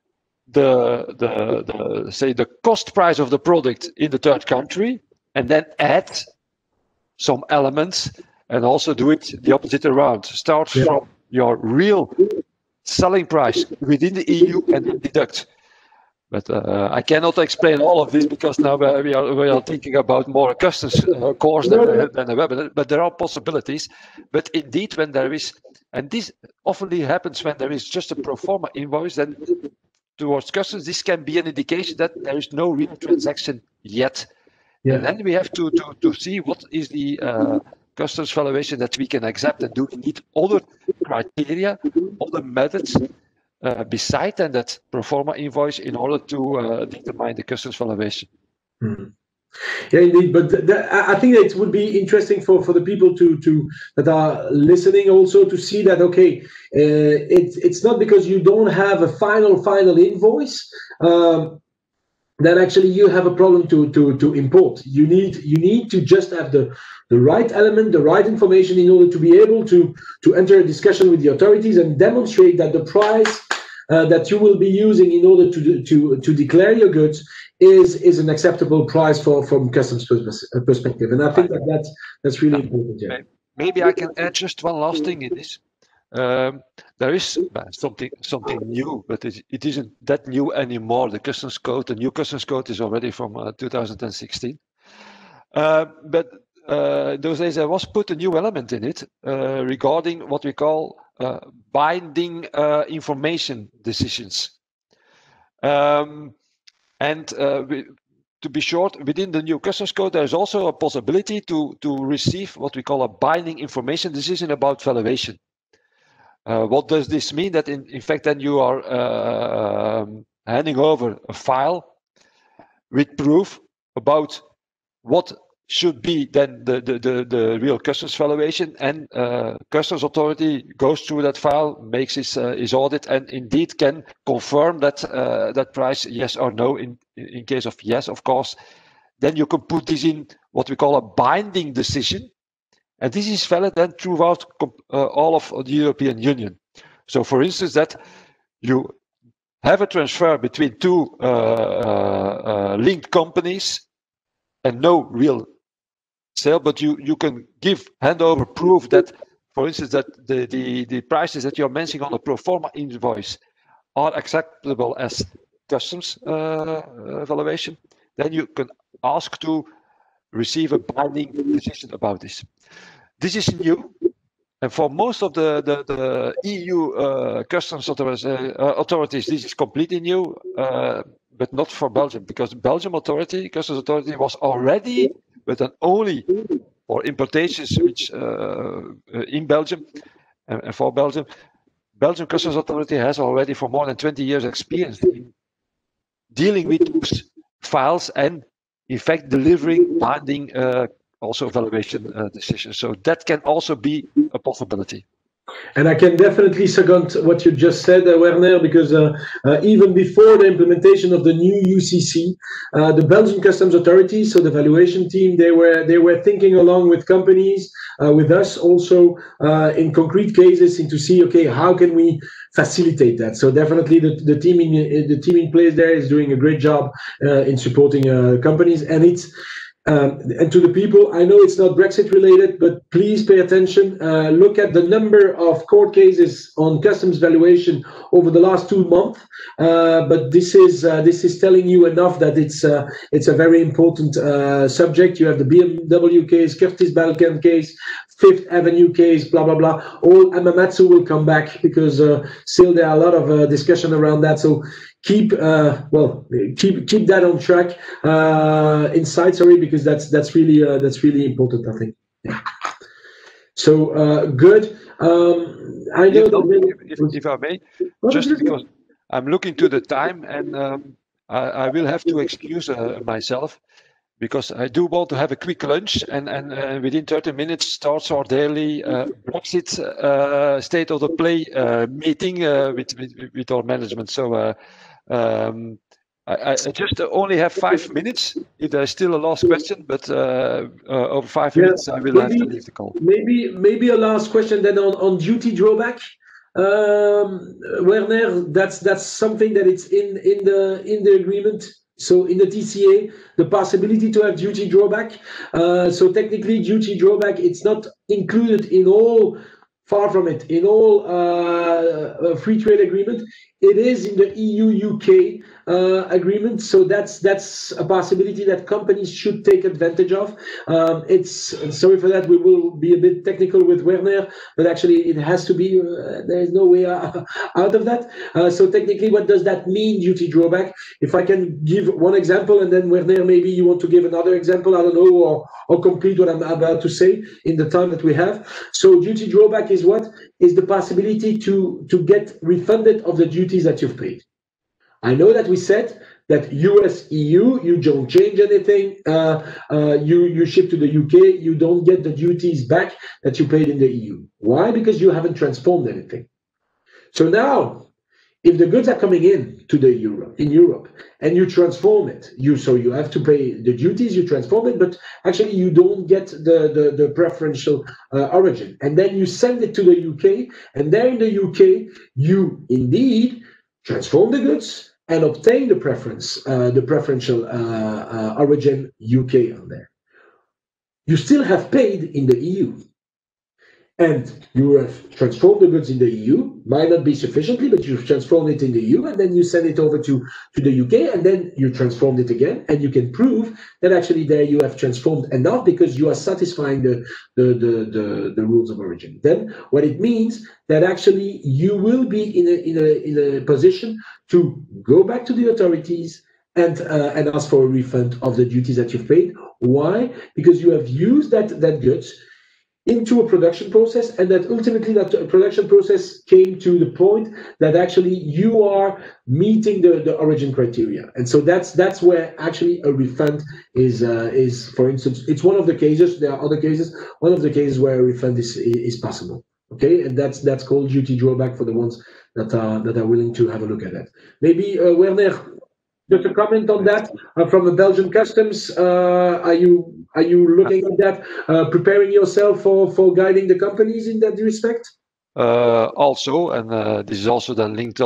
the cost price of the product in the third country, and then add some elements, and also do it the opposite around. Start from your real selling price within the EU and deduct. But I cannot explain all of this because now we are thinking about more a customs course than a webinar. But there are possibilities. But indeed, when there is, and this often happens when there is just a pro forma invoice, then towards customs, this can be an indication that there is no real transaction yet. Yeah. And then we have to see what is the customs valuation that we can accept, and do we need other criteria, other methods beside that pro forma invoice in order to determine the customs valuation. Mm. Yeah, indeed. But I think that it would be interesting for the people that are listening also to see that, okay, it's not because you don't have a final invoice that actually you have a problem to import. You need to just have the right element, the right information in order to be able to enter a discussion with the authorities and demonstrate that the price that you will be using in order to declare your goods is an acceptable price from customs perspective. And I think that's really important. Yeah. Maybe I can add just one last thing in this. There is something new, but it isn't that new anymore. The customs code, the new customs code, is already from 2016. But those days there was put a new element in it regarding what we call binding information decisions. To be short, within the new customs code, there is also a possibility to receive what we call a binding information decision about valuation. What does this mean? That in fact then you are handing over a file with proof about what should be then the real customs valuation, and customs authority goes through that file, makes his audit, and indeed can confirm that that price, yes or no. In case of yes, of course, then you can put this in what we call a binding decision. And this is valid then throughout all of the European Union. So, for instance, that you have a transfer between two linked companies and no real sale, but you can hand over proof that, for instance, that the prices that you're mentioning on a pro forma invoice are acceptable as customs valuation. Then you can ask to receive a binding decision about this. This is new, and for most of the EU customs authorities, this is completely new, but not for Belgium, because Belgium customs authority was already, but then only for importations which in Belgium and for Belgium. Belgium customs authority has already for more than 20 years experience in dealing with those files and in fact delivering binding also valuation decisions. So that can also be a possibility. And I can definitely second what you just said, Werner, because even before the implementation of the new UCC, the Belgian Customs Authority, so the valuation team, they were thinking along with companies, with us also in concrete cases, to see, okay, how can we facilitate that? So definitely the team in place there is doing a great job in supporting companies, and it's And to the people, I know it's not Brexit related, but please pay attention. Look at the number of court cases on customs valuation over the last 2 months. But this is telling you enough that it's a very important subject. You have the BMW case, Curtis Balkan case, Fifth Avenue case, blah blah blah. All Amamatsu will come back because still there are a lot of discussion around that. So keep that on track inside. Sorry, because that's really important, I think. Yeah. So good. I know if I may, just because I'm looking to the time, and I will have to excuse myself, because I do want to have a quick lunch, and within 30 minutes starts our daily Brexit state of the play meeting with our management. So I just only have 5 minutes if there's still a last question, but over 5 minutes I will have to leave the call. Maybe a last question then on duty drawback. Werner, that's something that it's in the agreement. So in the TCA, the possibility to have duty drawback. So technically, duty drawback, it's not included in all, far from it, in all free trade agreement. It is in the EU-UK agreement. So that's a possibility that companies should take advantage of. Sorry for that, we will be a bit technical with Werner, but actually it has to be, there is no way out of that. So technically, what does that mean, duty drawback? If I can give one example, and then Werner, maybe you want to give another example, I don't know, or complete what I'm about to say in the time that we have. So duty drawback is what? Is the possibility to get refunded of the duties that you've paid. I know that we said that US, EU, you don't change anything. You ship to the UK, you don't get the duties back that you paid in the EU. Why? Because you haven't transformed anything. So now, if the goods are coming in to Europe, and you transform it, you have to pay the duties, you transform it, but actually you don't get the preferential origin. And then you send it to the UK, and there in the UK, you indeed transform the goods and obtain the preferential origin UK on there. You still have paid in the EU. And you have transformed the goods in the EU, might not be sufficiently, but you've transformed it in the EU, and then you send it over to the UK, and then you transformed it again, and you can prove that actually there you have transformed enough because you are satisfying the rules of origin. Then what it means that actually you will be in a position to go back to the authorities and ask for a refund of the duties that you've paid. Why? Because you have used that goods into a production process, and that ultimately that production process came to the point that actually you are meeting the origin criteria. And so that's where actually a refund is, for instance, it's one of the cases. There are other cases. One of the cases where a refund is possible. Okay, and that's called duty drawback for the ones that are willing to have a look at that. Maybe Werner, just a comment on that from the Belgian customs. Are you looking at that, preparing yourself for guiding the companies in that respect? Also, and this is also then linked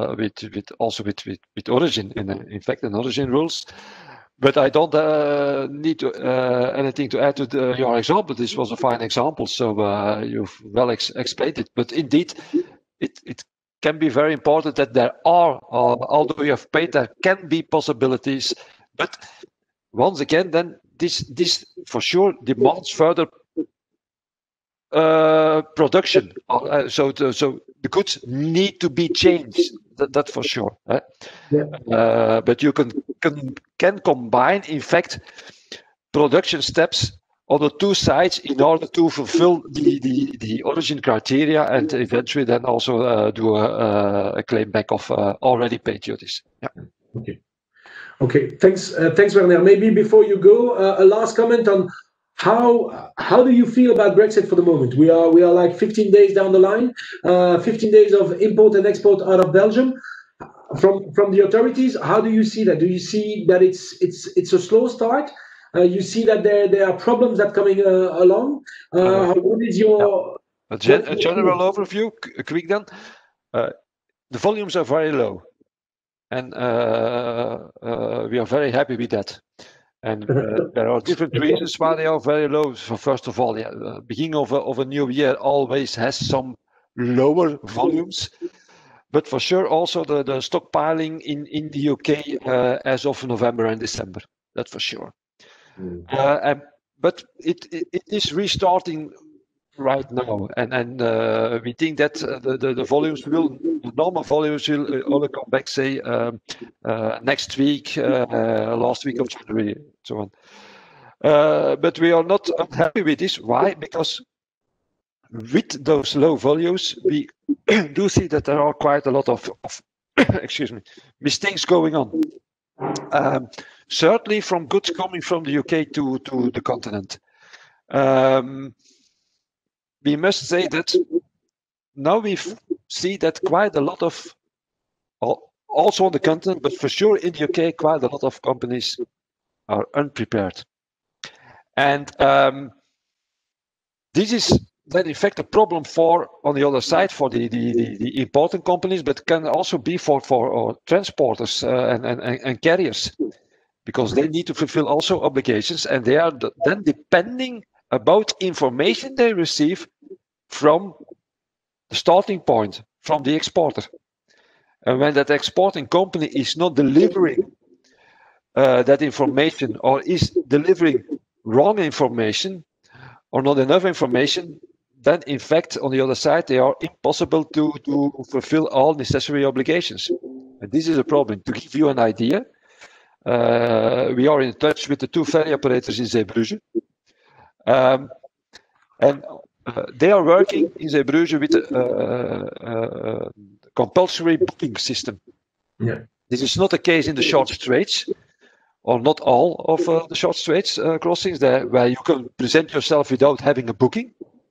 with origin, in fact, in origin rules. But I don't need anything to add to your example. This was a fine example, so you've well explained it. But indeed, it can be very important that there are, although you have paid, there can be possibilities. But once again, then this for sure demands further production. So the goods need to be changed. That for sure. Yeah. But you can combine, in fact, production steps on the two sides in order to fulfill the origin criteria and eventually then also do a claim back of already paid duties. Yeah. Okay. Thanks, Werner. Maybe before you go, a last comment on how do you feel about Brexit for the moment? We are like 15 days down the line, 15 days of import and export out of Belgium. From the authorities, how do you see that? Do you see that it's a slow start? You see that there are problems that coming along. What is your a general overview? Quick then. The volumes are very low, and we are very happy with that. And there are different reasons why they are very low. So first of all, beginning of a new year always has some lower volumes. But for sure, also the stockpiling in the UK as of November and December. That's for sure. But it is restarting right now, and we think that the volumes the normal volumes will only come back, say, next week, last week of January, and so on. But we are not unhappy with this. Why? Because with those low volumes, we do see that there are quite a lot of excuse me, mistakes going on. Certainly from goods coming from the UK to the continent. We must say that now we see that quite a lot of, also on the continent, but for sure in the UK, quite a lot of companies are unprepared. And this is then in fact a problem on the other side for the important companies, but can also be for transporters and carriers, because they need to fulfill also obligations, and they are then depending about information they receive from the starting point, from the exporter. And when that exporting company is not delivering that information, or is delivering wrong information or not enough information, then in fact on the other side they are impossible to fulfill all necessary obligations. And this is a problem. To give you an idea, we are in touch with the 2 ferry operators in Zeebrugge. And they are working in Zeebrugge with a compulsory booking system. Yeah. This is not the case in the short straits, or not all of the short straits crossings where you can present yourself without having a booking.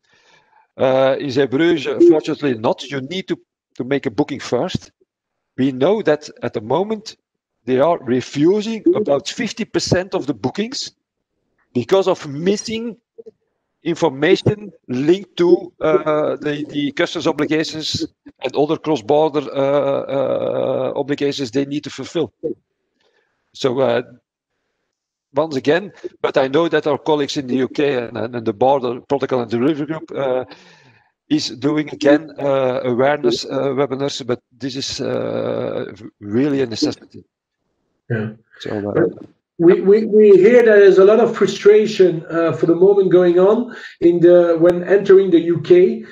In Zeebrugge, fortunately not. You need to make a booking first. We know that at the moment they are refusing about 50% of the bookings because of missing information linked to the customs obligations and other cross-border obligations they need to fulfill. So once again, but I know that our colleagues in the UK and the Border Protocol and Delivery Group is doing again awareness webinars, but this is really a necessity. Yeah. So, we hear that there's a lot of frustration for the moment going on when entering the UK.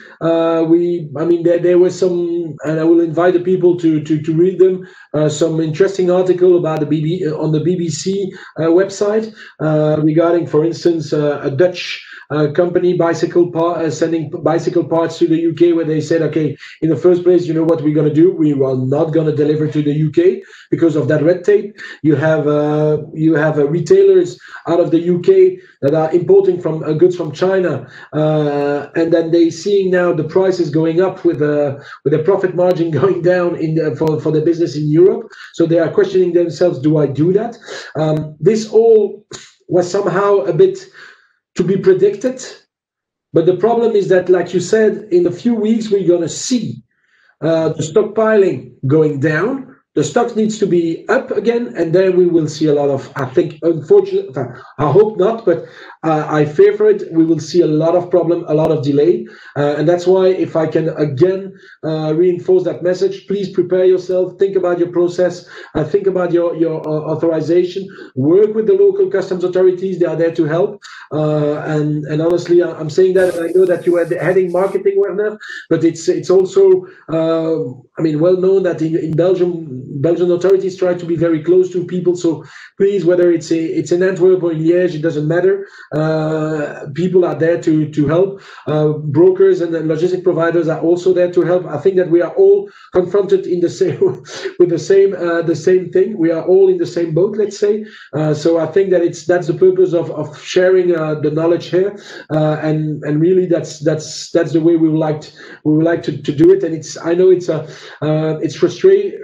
There was some, and I will invite the people to read them. Some interesting article about on the BBC website regarding, for instance, a Dutch company sending bicycle parts to the UK, where they said, okay, in the first place, you know what we're going to do? We are not going to deliver to the UK because of that red tape. You have retailers out of the UK that are importing goods from China, and then they seeing now the prices going up with the profit margin going down for the business in Europe. So they are questioning themselves: do I do that? This all was somehow a bit to be predicted, but the problem is that, like you said, in a few weeks we're going to see the stockpiling going down. The stock needs to be up again, and then we will see a lot of, I think, unfortunately, I hope not, but I fear for it, we will see a lot of problem, a lot of delay. And that's why, if I can again reinforce that message, please prepare yourself, think about your process, think about your authorization, work with the local customs authorities, they are there to help. And honestly, I'm saying that, and I know that you are heading marketing, Werner, but it's also, well known that in Belgian authorities try to be very close to people. So please, whether it's in Antwerp or in Liège, it doesn't matter. People are there to help. Brokers and logistic providers are also there to help. I think that we are all confronted in the same with the same thing. We are all in the same boat, let's say. So I think that that's the purpose of sharing the knowledge here, and really that's the way we would like to do it. And I know it's frustrating.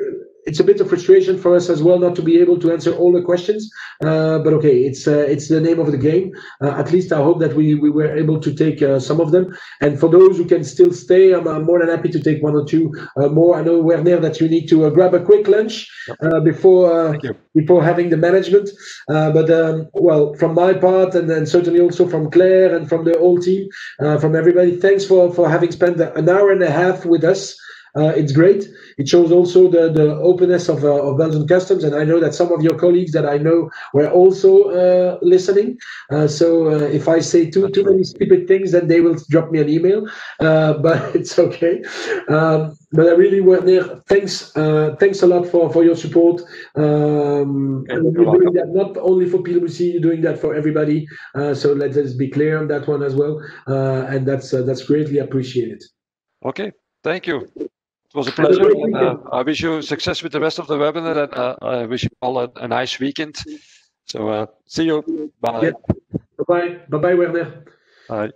it's a bit of frustration for us as well not to be able to answer all the questions. But okay, it's the name of the game. At least I hope that we were able to take some of them. And for those who can still stay, I'm more than happy to take one or two more. I know, Werner, that you need to grab a quick lunch before having the management. Well, from my part, and then certainly also from Claire and from the whole team, from everybody, thanks for having spent an hour and a half with us. It's great. It shows also the openness of Belgian customs, and I know that some of your colleagues that I know were also listening. So if I say too many stupid things, then they will drop me an email. But it's okay. But I really, Werner, thanks a lot for your support. And you're doing that not only for PwC, you're doing that for everybody. So let us be clear on that one as well. And that's greatly appreciated. Okay, thank you. It was a pleasure. And, I wish you success with the rest of the webinar, and I wish you all a nice weekend. So see you. Bye. Yeah. Bye-bye. Bye-bye, Werner. Bye.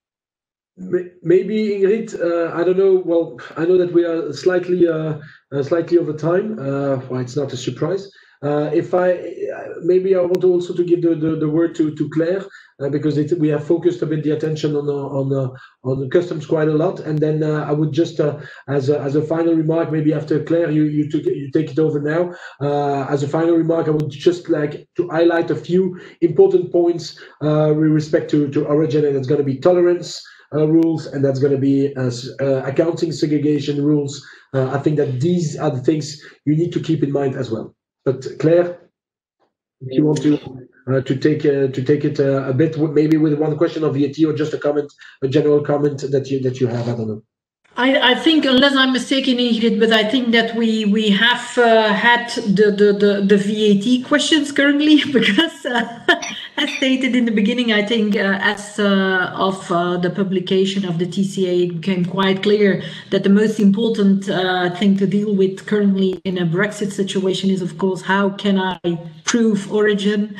Maybe Ingrid, I don't know. Well, I know that we are slightly over time. Well, it's not a surprise. If maybe I want also to give the word to Claire, because we have focused a bit the attention on the customs quite a lot, and then I would just as a final remark, maybe after Claire you take it over now. As a final remark, I would just like to highlight a few important points with respect to origin, and it's going to be tolerance rules, and that's going to be accounting segregation rules. I think that these are the things you need to keep in mind as well. But Claire, if you want to take it a bit, maybe with one question of VAT or just a general comment that you have, I don't know. I think, unless I'm mistaken, Ingrid, but I think that we have had the VAT questions currently, because as stated in the beginning, I think as of the publication of the TCA, it became quite clear that the most important thing to deal with currently in a Brexit situation is, of course, how can I prove origin?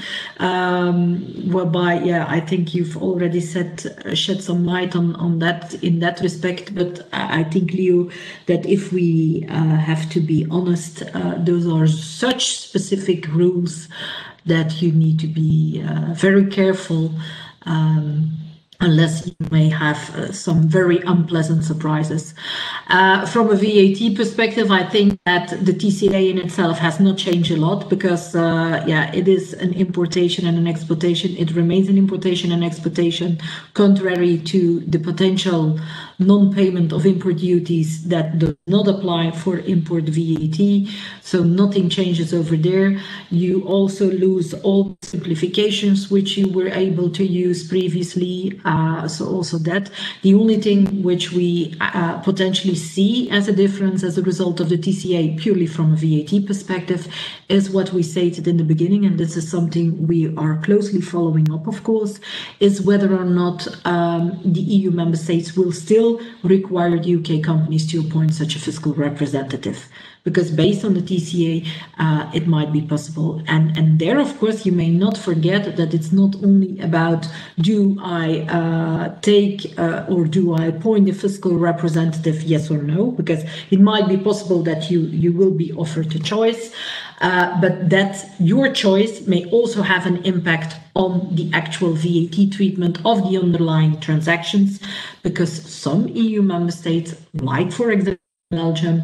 Whereby, yeah, I think you've already shed some light on that in that respect, but I think, Leo, that if we have to be honest, those are such specific rules that you need to be very careful, unless you may have some very unpleasant surprises. From a VAT perspective, I think that the TCA in itself has not changed a lot, because it is an importation and an exportation. It remains an importation and exportation, contrary to the potential non-payment of import duties that does not apply for import VAT. So nothing changes over there. You also lose all simplifications which you were able to use previously. So also that. The only thing which we potentially see as a difference as a result of the TCA, purely from a VAT perspective, is what we stated in the beginning, and this is something we are closely following up, of course, is whether or not the EU member states will still require UK companies to appoint such a fiscal representative. Because based on the TCA, it might be possible. And there, of course, you may not forget that it's not only about do I take or do I appoint a fiscal representative, yes or no, because it might be possible that you will be offered a choice, but that your choice may also have an impact on the actual VAT treatment of the underlying transactions, because some EU member states, like for example Belgium,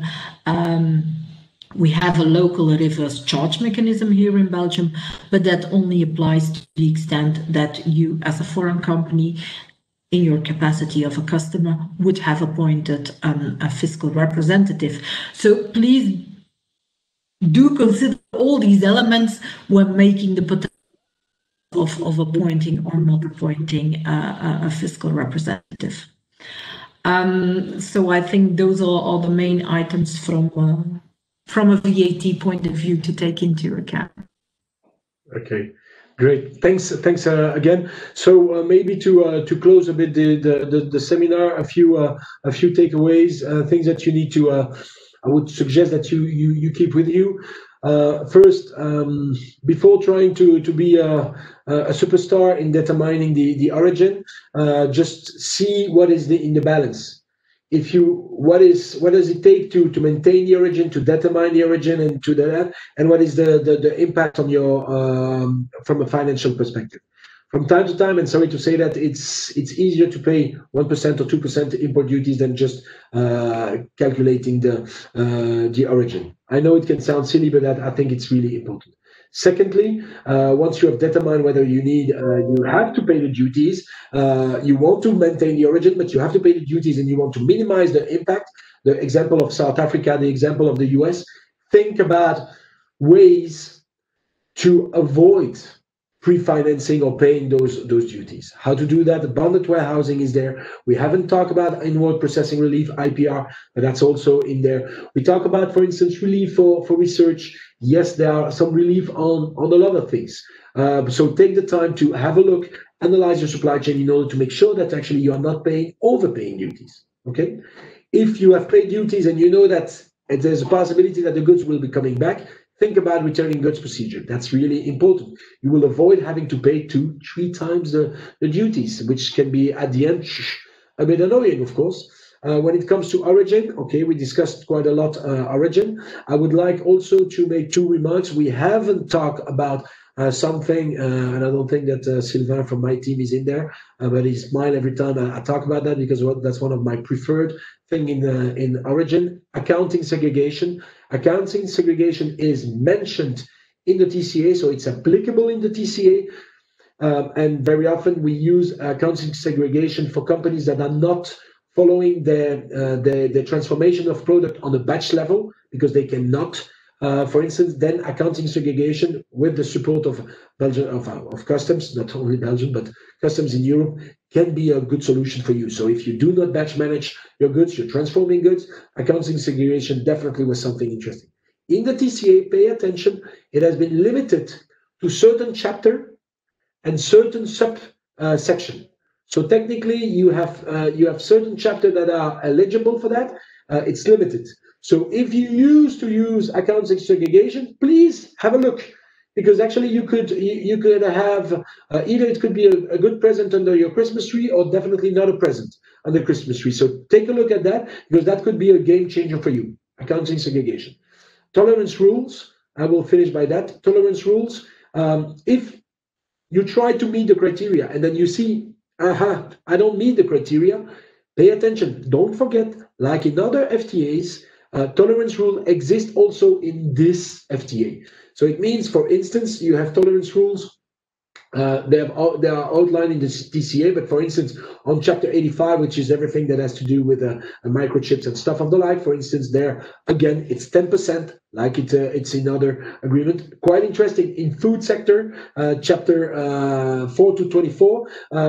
we have a local reverse charge mechanism here in Belgium, but that only applies to the extent that you, as a foreign company, in your capacity of a customer, would have appointed a fiscal representative. So please do consider all these elements when making the potential of appointing or not appointing a fiscal representative. So I think those are all the main items from a VAT point of view to take into account. Okay, great. Thanks again. So maybe to close a bit the seminar, a few takeaways, things that you need to. I would suggest that you keep with you. First, before trying to be a superstar in determining the origin, just see what is in the balance. what does it take to maintain the origin, to determine the origin, and to that, and what is the impact on your from a financial perspective. From time to time, and sorry to say that, it's easier to pay 1% or 2% import duties than just calculating the origin. I know it can sound silly, but I think it's really important. Secondly, once you have determined whether you have to pay the duties, you want to maintain the origin, but you have to pay the duties and you want to minimize the impact. The example of South Africa, the example of the US, think about ways to avoid pre-financing or paying those duties. How to do that? Bonded warehousing is there. We haven't talked about inward processing relief, IPR, but that's also in there. We talk about, for instance, relief for research. Yes, there are some relief on a lot of things. So take the time to have a look, analyze your supply chain in order to make sure that actually you are not overpaying duties. Okay? If you have paid duties and you know that there's a possibility that the goods will be coming back, think about returning goods procedure. That's really important. You will avoid having to pay 2-3 times the duties, which can be at the end a bit annoying, of course. When it comes to origin, okay, we discussed quite a lot origin. I would like also to make 2 remarks. We haven't talked about something, and I don't think that Sylvain from my team is in there, but he smiles every time I talk about that, because that's one of my preferred thing in origin. Accounting segregation. Accounting segregation is mentioned in the TCA, so it's applicable in the TCA. And very often we use accounting segregation for companies that are not following the transformation of product on a batch level, because they cannot. For instance, then accounting segregation with the support of Belgium, of customs, not only Belgium, but customs in Europe, can be a good solution for you. So if you do not batch manage your goods, you're transforming goods, accounting segregation definitely was something interesting. In the TCA, pay attention, it has been limited to certain chapter and certain section. So technically you have certain chapters that are eligible for that. It's limited. So if you used to use accounting segregation, please have a look, because actually you could have either it could be a good present under your Christmas tree, or definitely not a present under Christmas tree. So take a look at that, because that could be a game changer for you. Accounting segregation. Tolerance rules. I will finish by that. Tolerance rules. If you try to meet the criteria and then you see, I don't meet the criteria, pay attention. Don't forget, like in other FTAs, tolerance rule exists also in this FTA. So it means, for instance, you have tolerance rules. They are outlined in the TCA, but for instance, on Chapter 85, which is everything that has to do with microchips and stuff of the like, for instance, there again it's 10%, like it's in other agreement. Quite interesting in food sector, Chapter 4 to 24.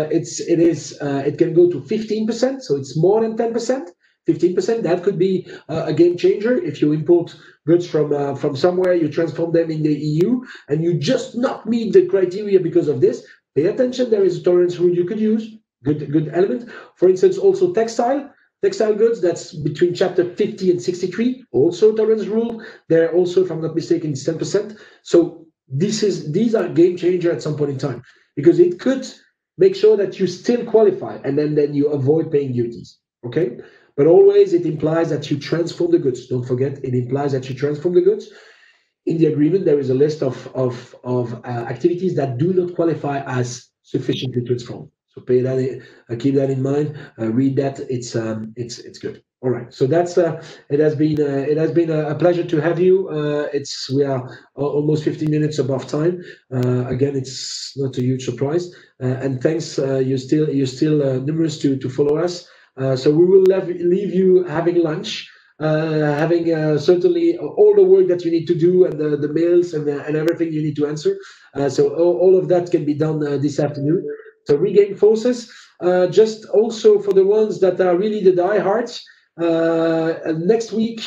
It can go to 15%, so it's more than 10%. 15%, that could be a game changer. If you import goods from somewhere, you transform them in the EU, and you just not meet the criteria because of this, pay attention. There is a tolerance rule you could use. Good element. For instance, also textile goods, that's between Chapter 50 and 63, also tolerance rule. There also, if I'm not mistaken, it's 10%. So these are game changer at some point in time, because it could make sure that you still qualify, and then you avoid paying duties. Okay. But always it implies that you transform the goods. Don't forget, it implies that you transform the goods. In the agreement, there is a list of activities that do not qualify as sufficiently transformed. So keep that in mind. Read that. It's good. All right. So that's it has been a pleasure to have you. We are almost 15 minutes above time. Again, it's not a huge surprise. And thanks. You're still numerous to follow us. So we will leave you having lunch, having certainly all the work that you need to do, and the mails and everything you need to answer. So all of that can be done this afternoon. So regain forces. Just also for the ones that are really the diehards, next week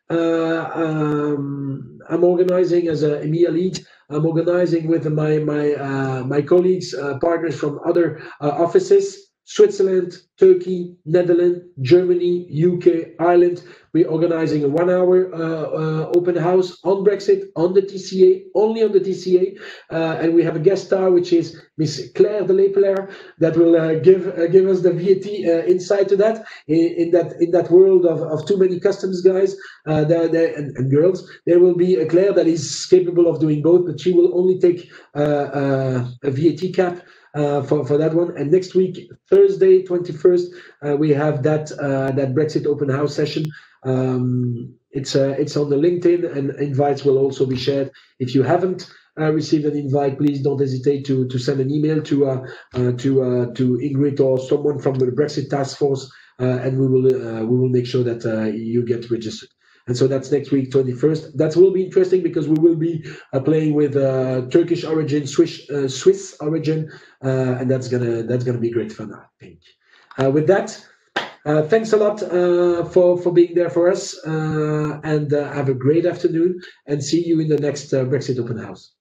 I'm organizing as a EMEA lead. I'm organizing with my colleagues, partners from other offices. Switzerland, Turkey, Netherlands, Germany, UK, Ireland. We're organizing a 1 hour open house on Brexit, on the TCA, only on the TCA. And we have a guest star, which is Miss Claire de Lepelaar, that will give us the VAT insight to that. In that world of too many customs guys and girls, there will be a Claire that is capable of doing both, but she will only take a VAT cap for that one. And next week, Thursday, 21st, we have that Brexit open house session. It's on the LinkedIn, and invites will also be shared. If you haven't received an invite, please don't hesitate to send an email to Ingrid or someone from the Brexit task force, and we will make sure that you get registered. And so that's next week, 21st. That will be interesting because we will be playing with Turkish origin, Swiss origin, and that's gonna be great fun, I think. With that, thanks a lot for being there for us, and have a great afternoon, and see you in the next Brexit Open House.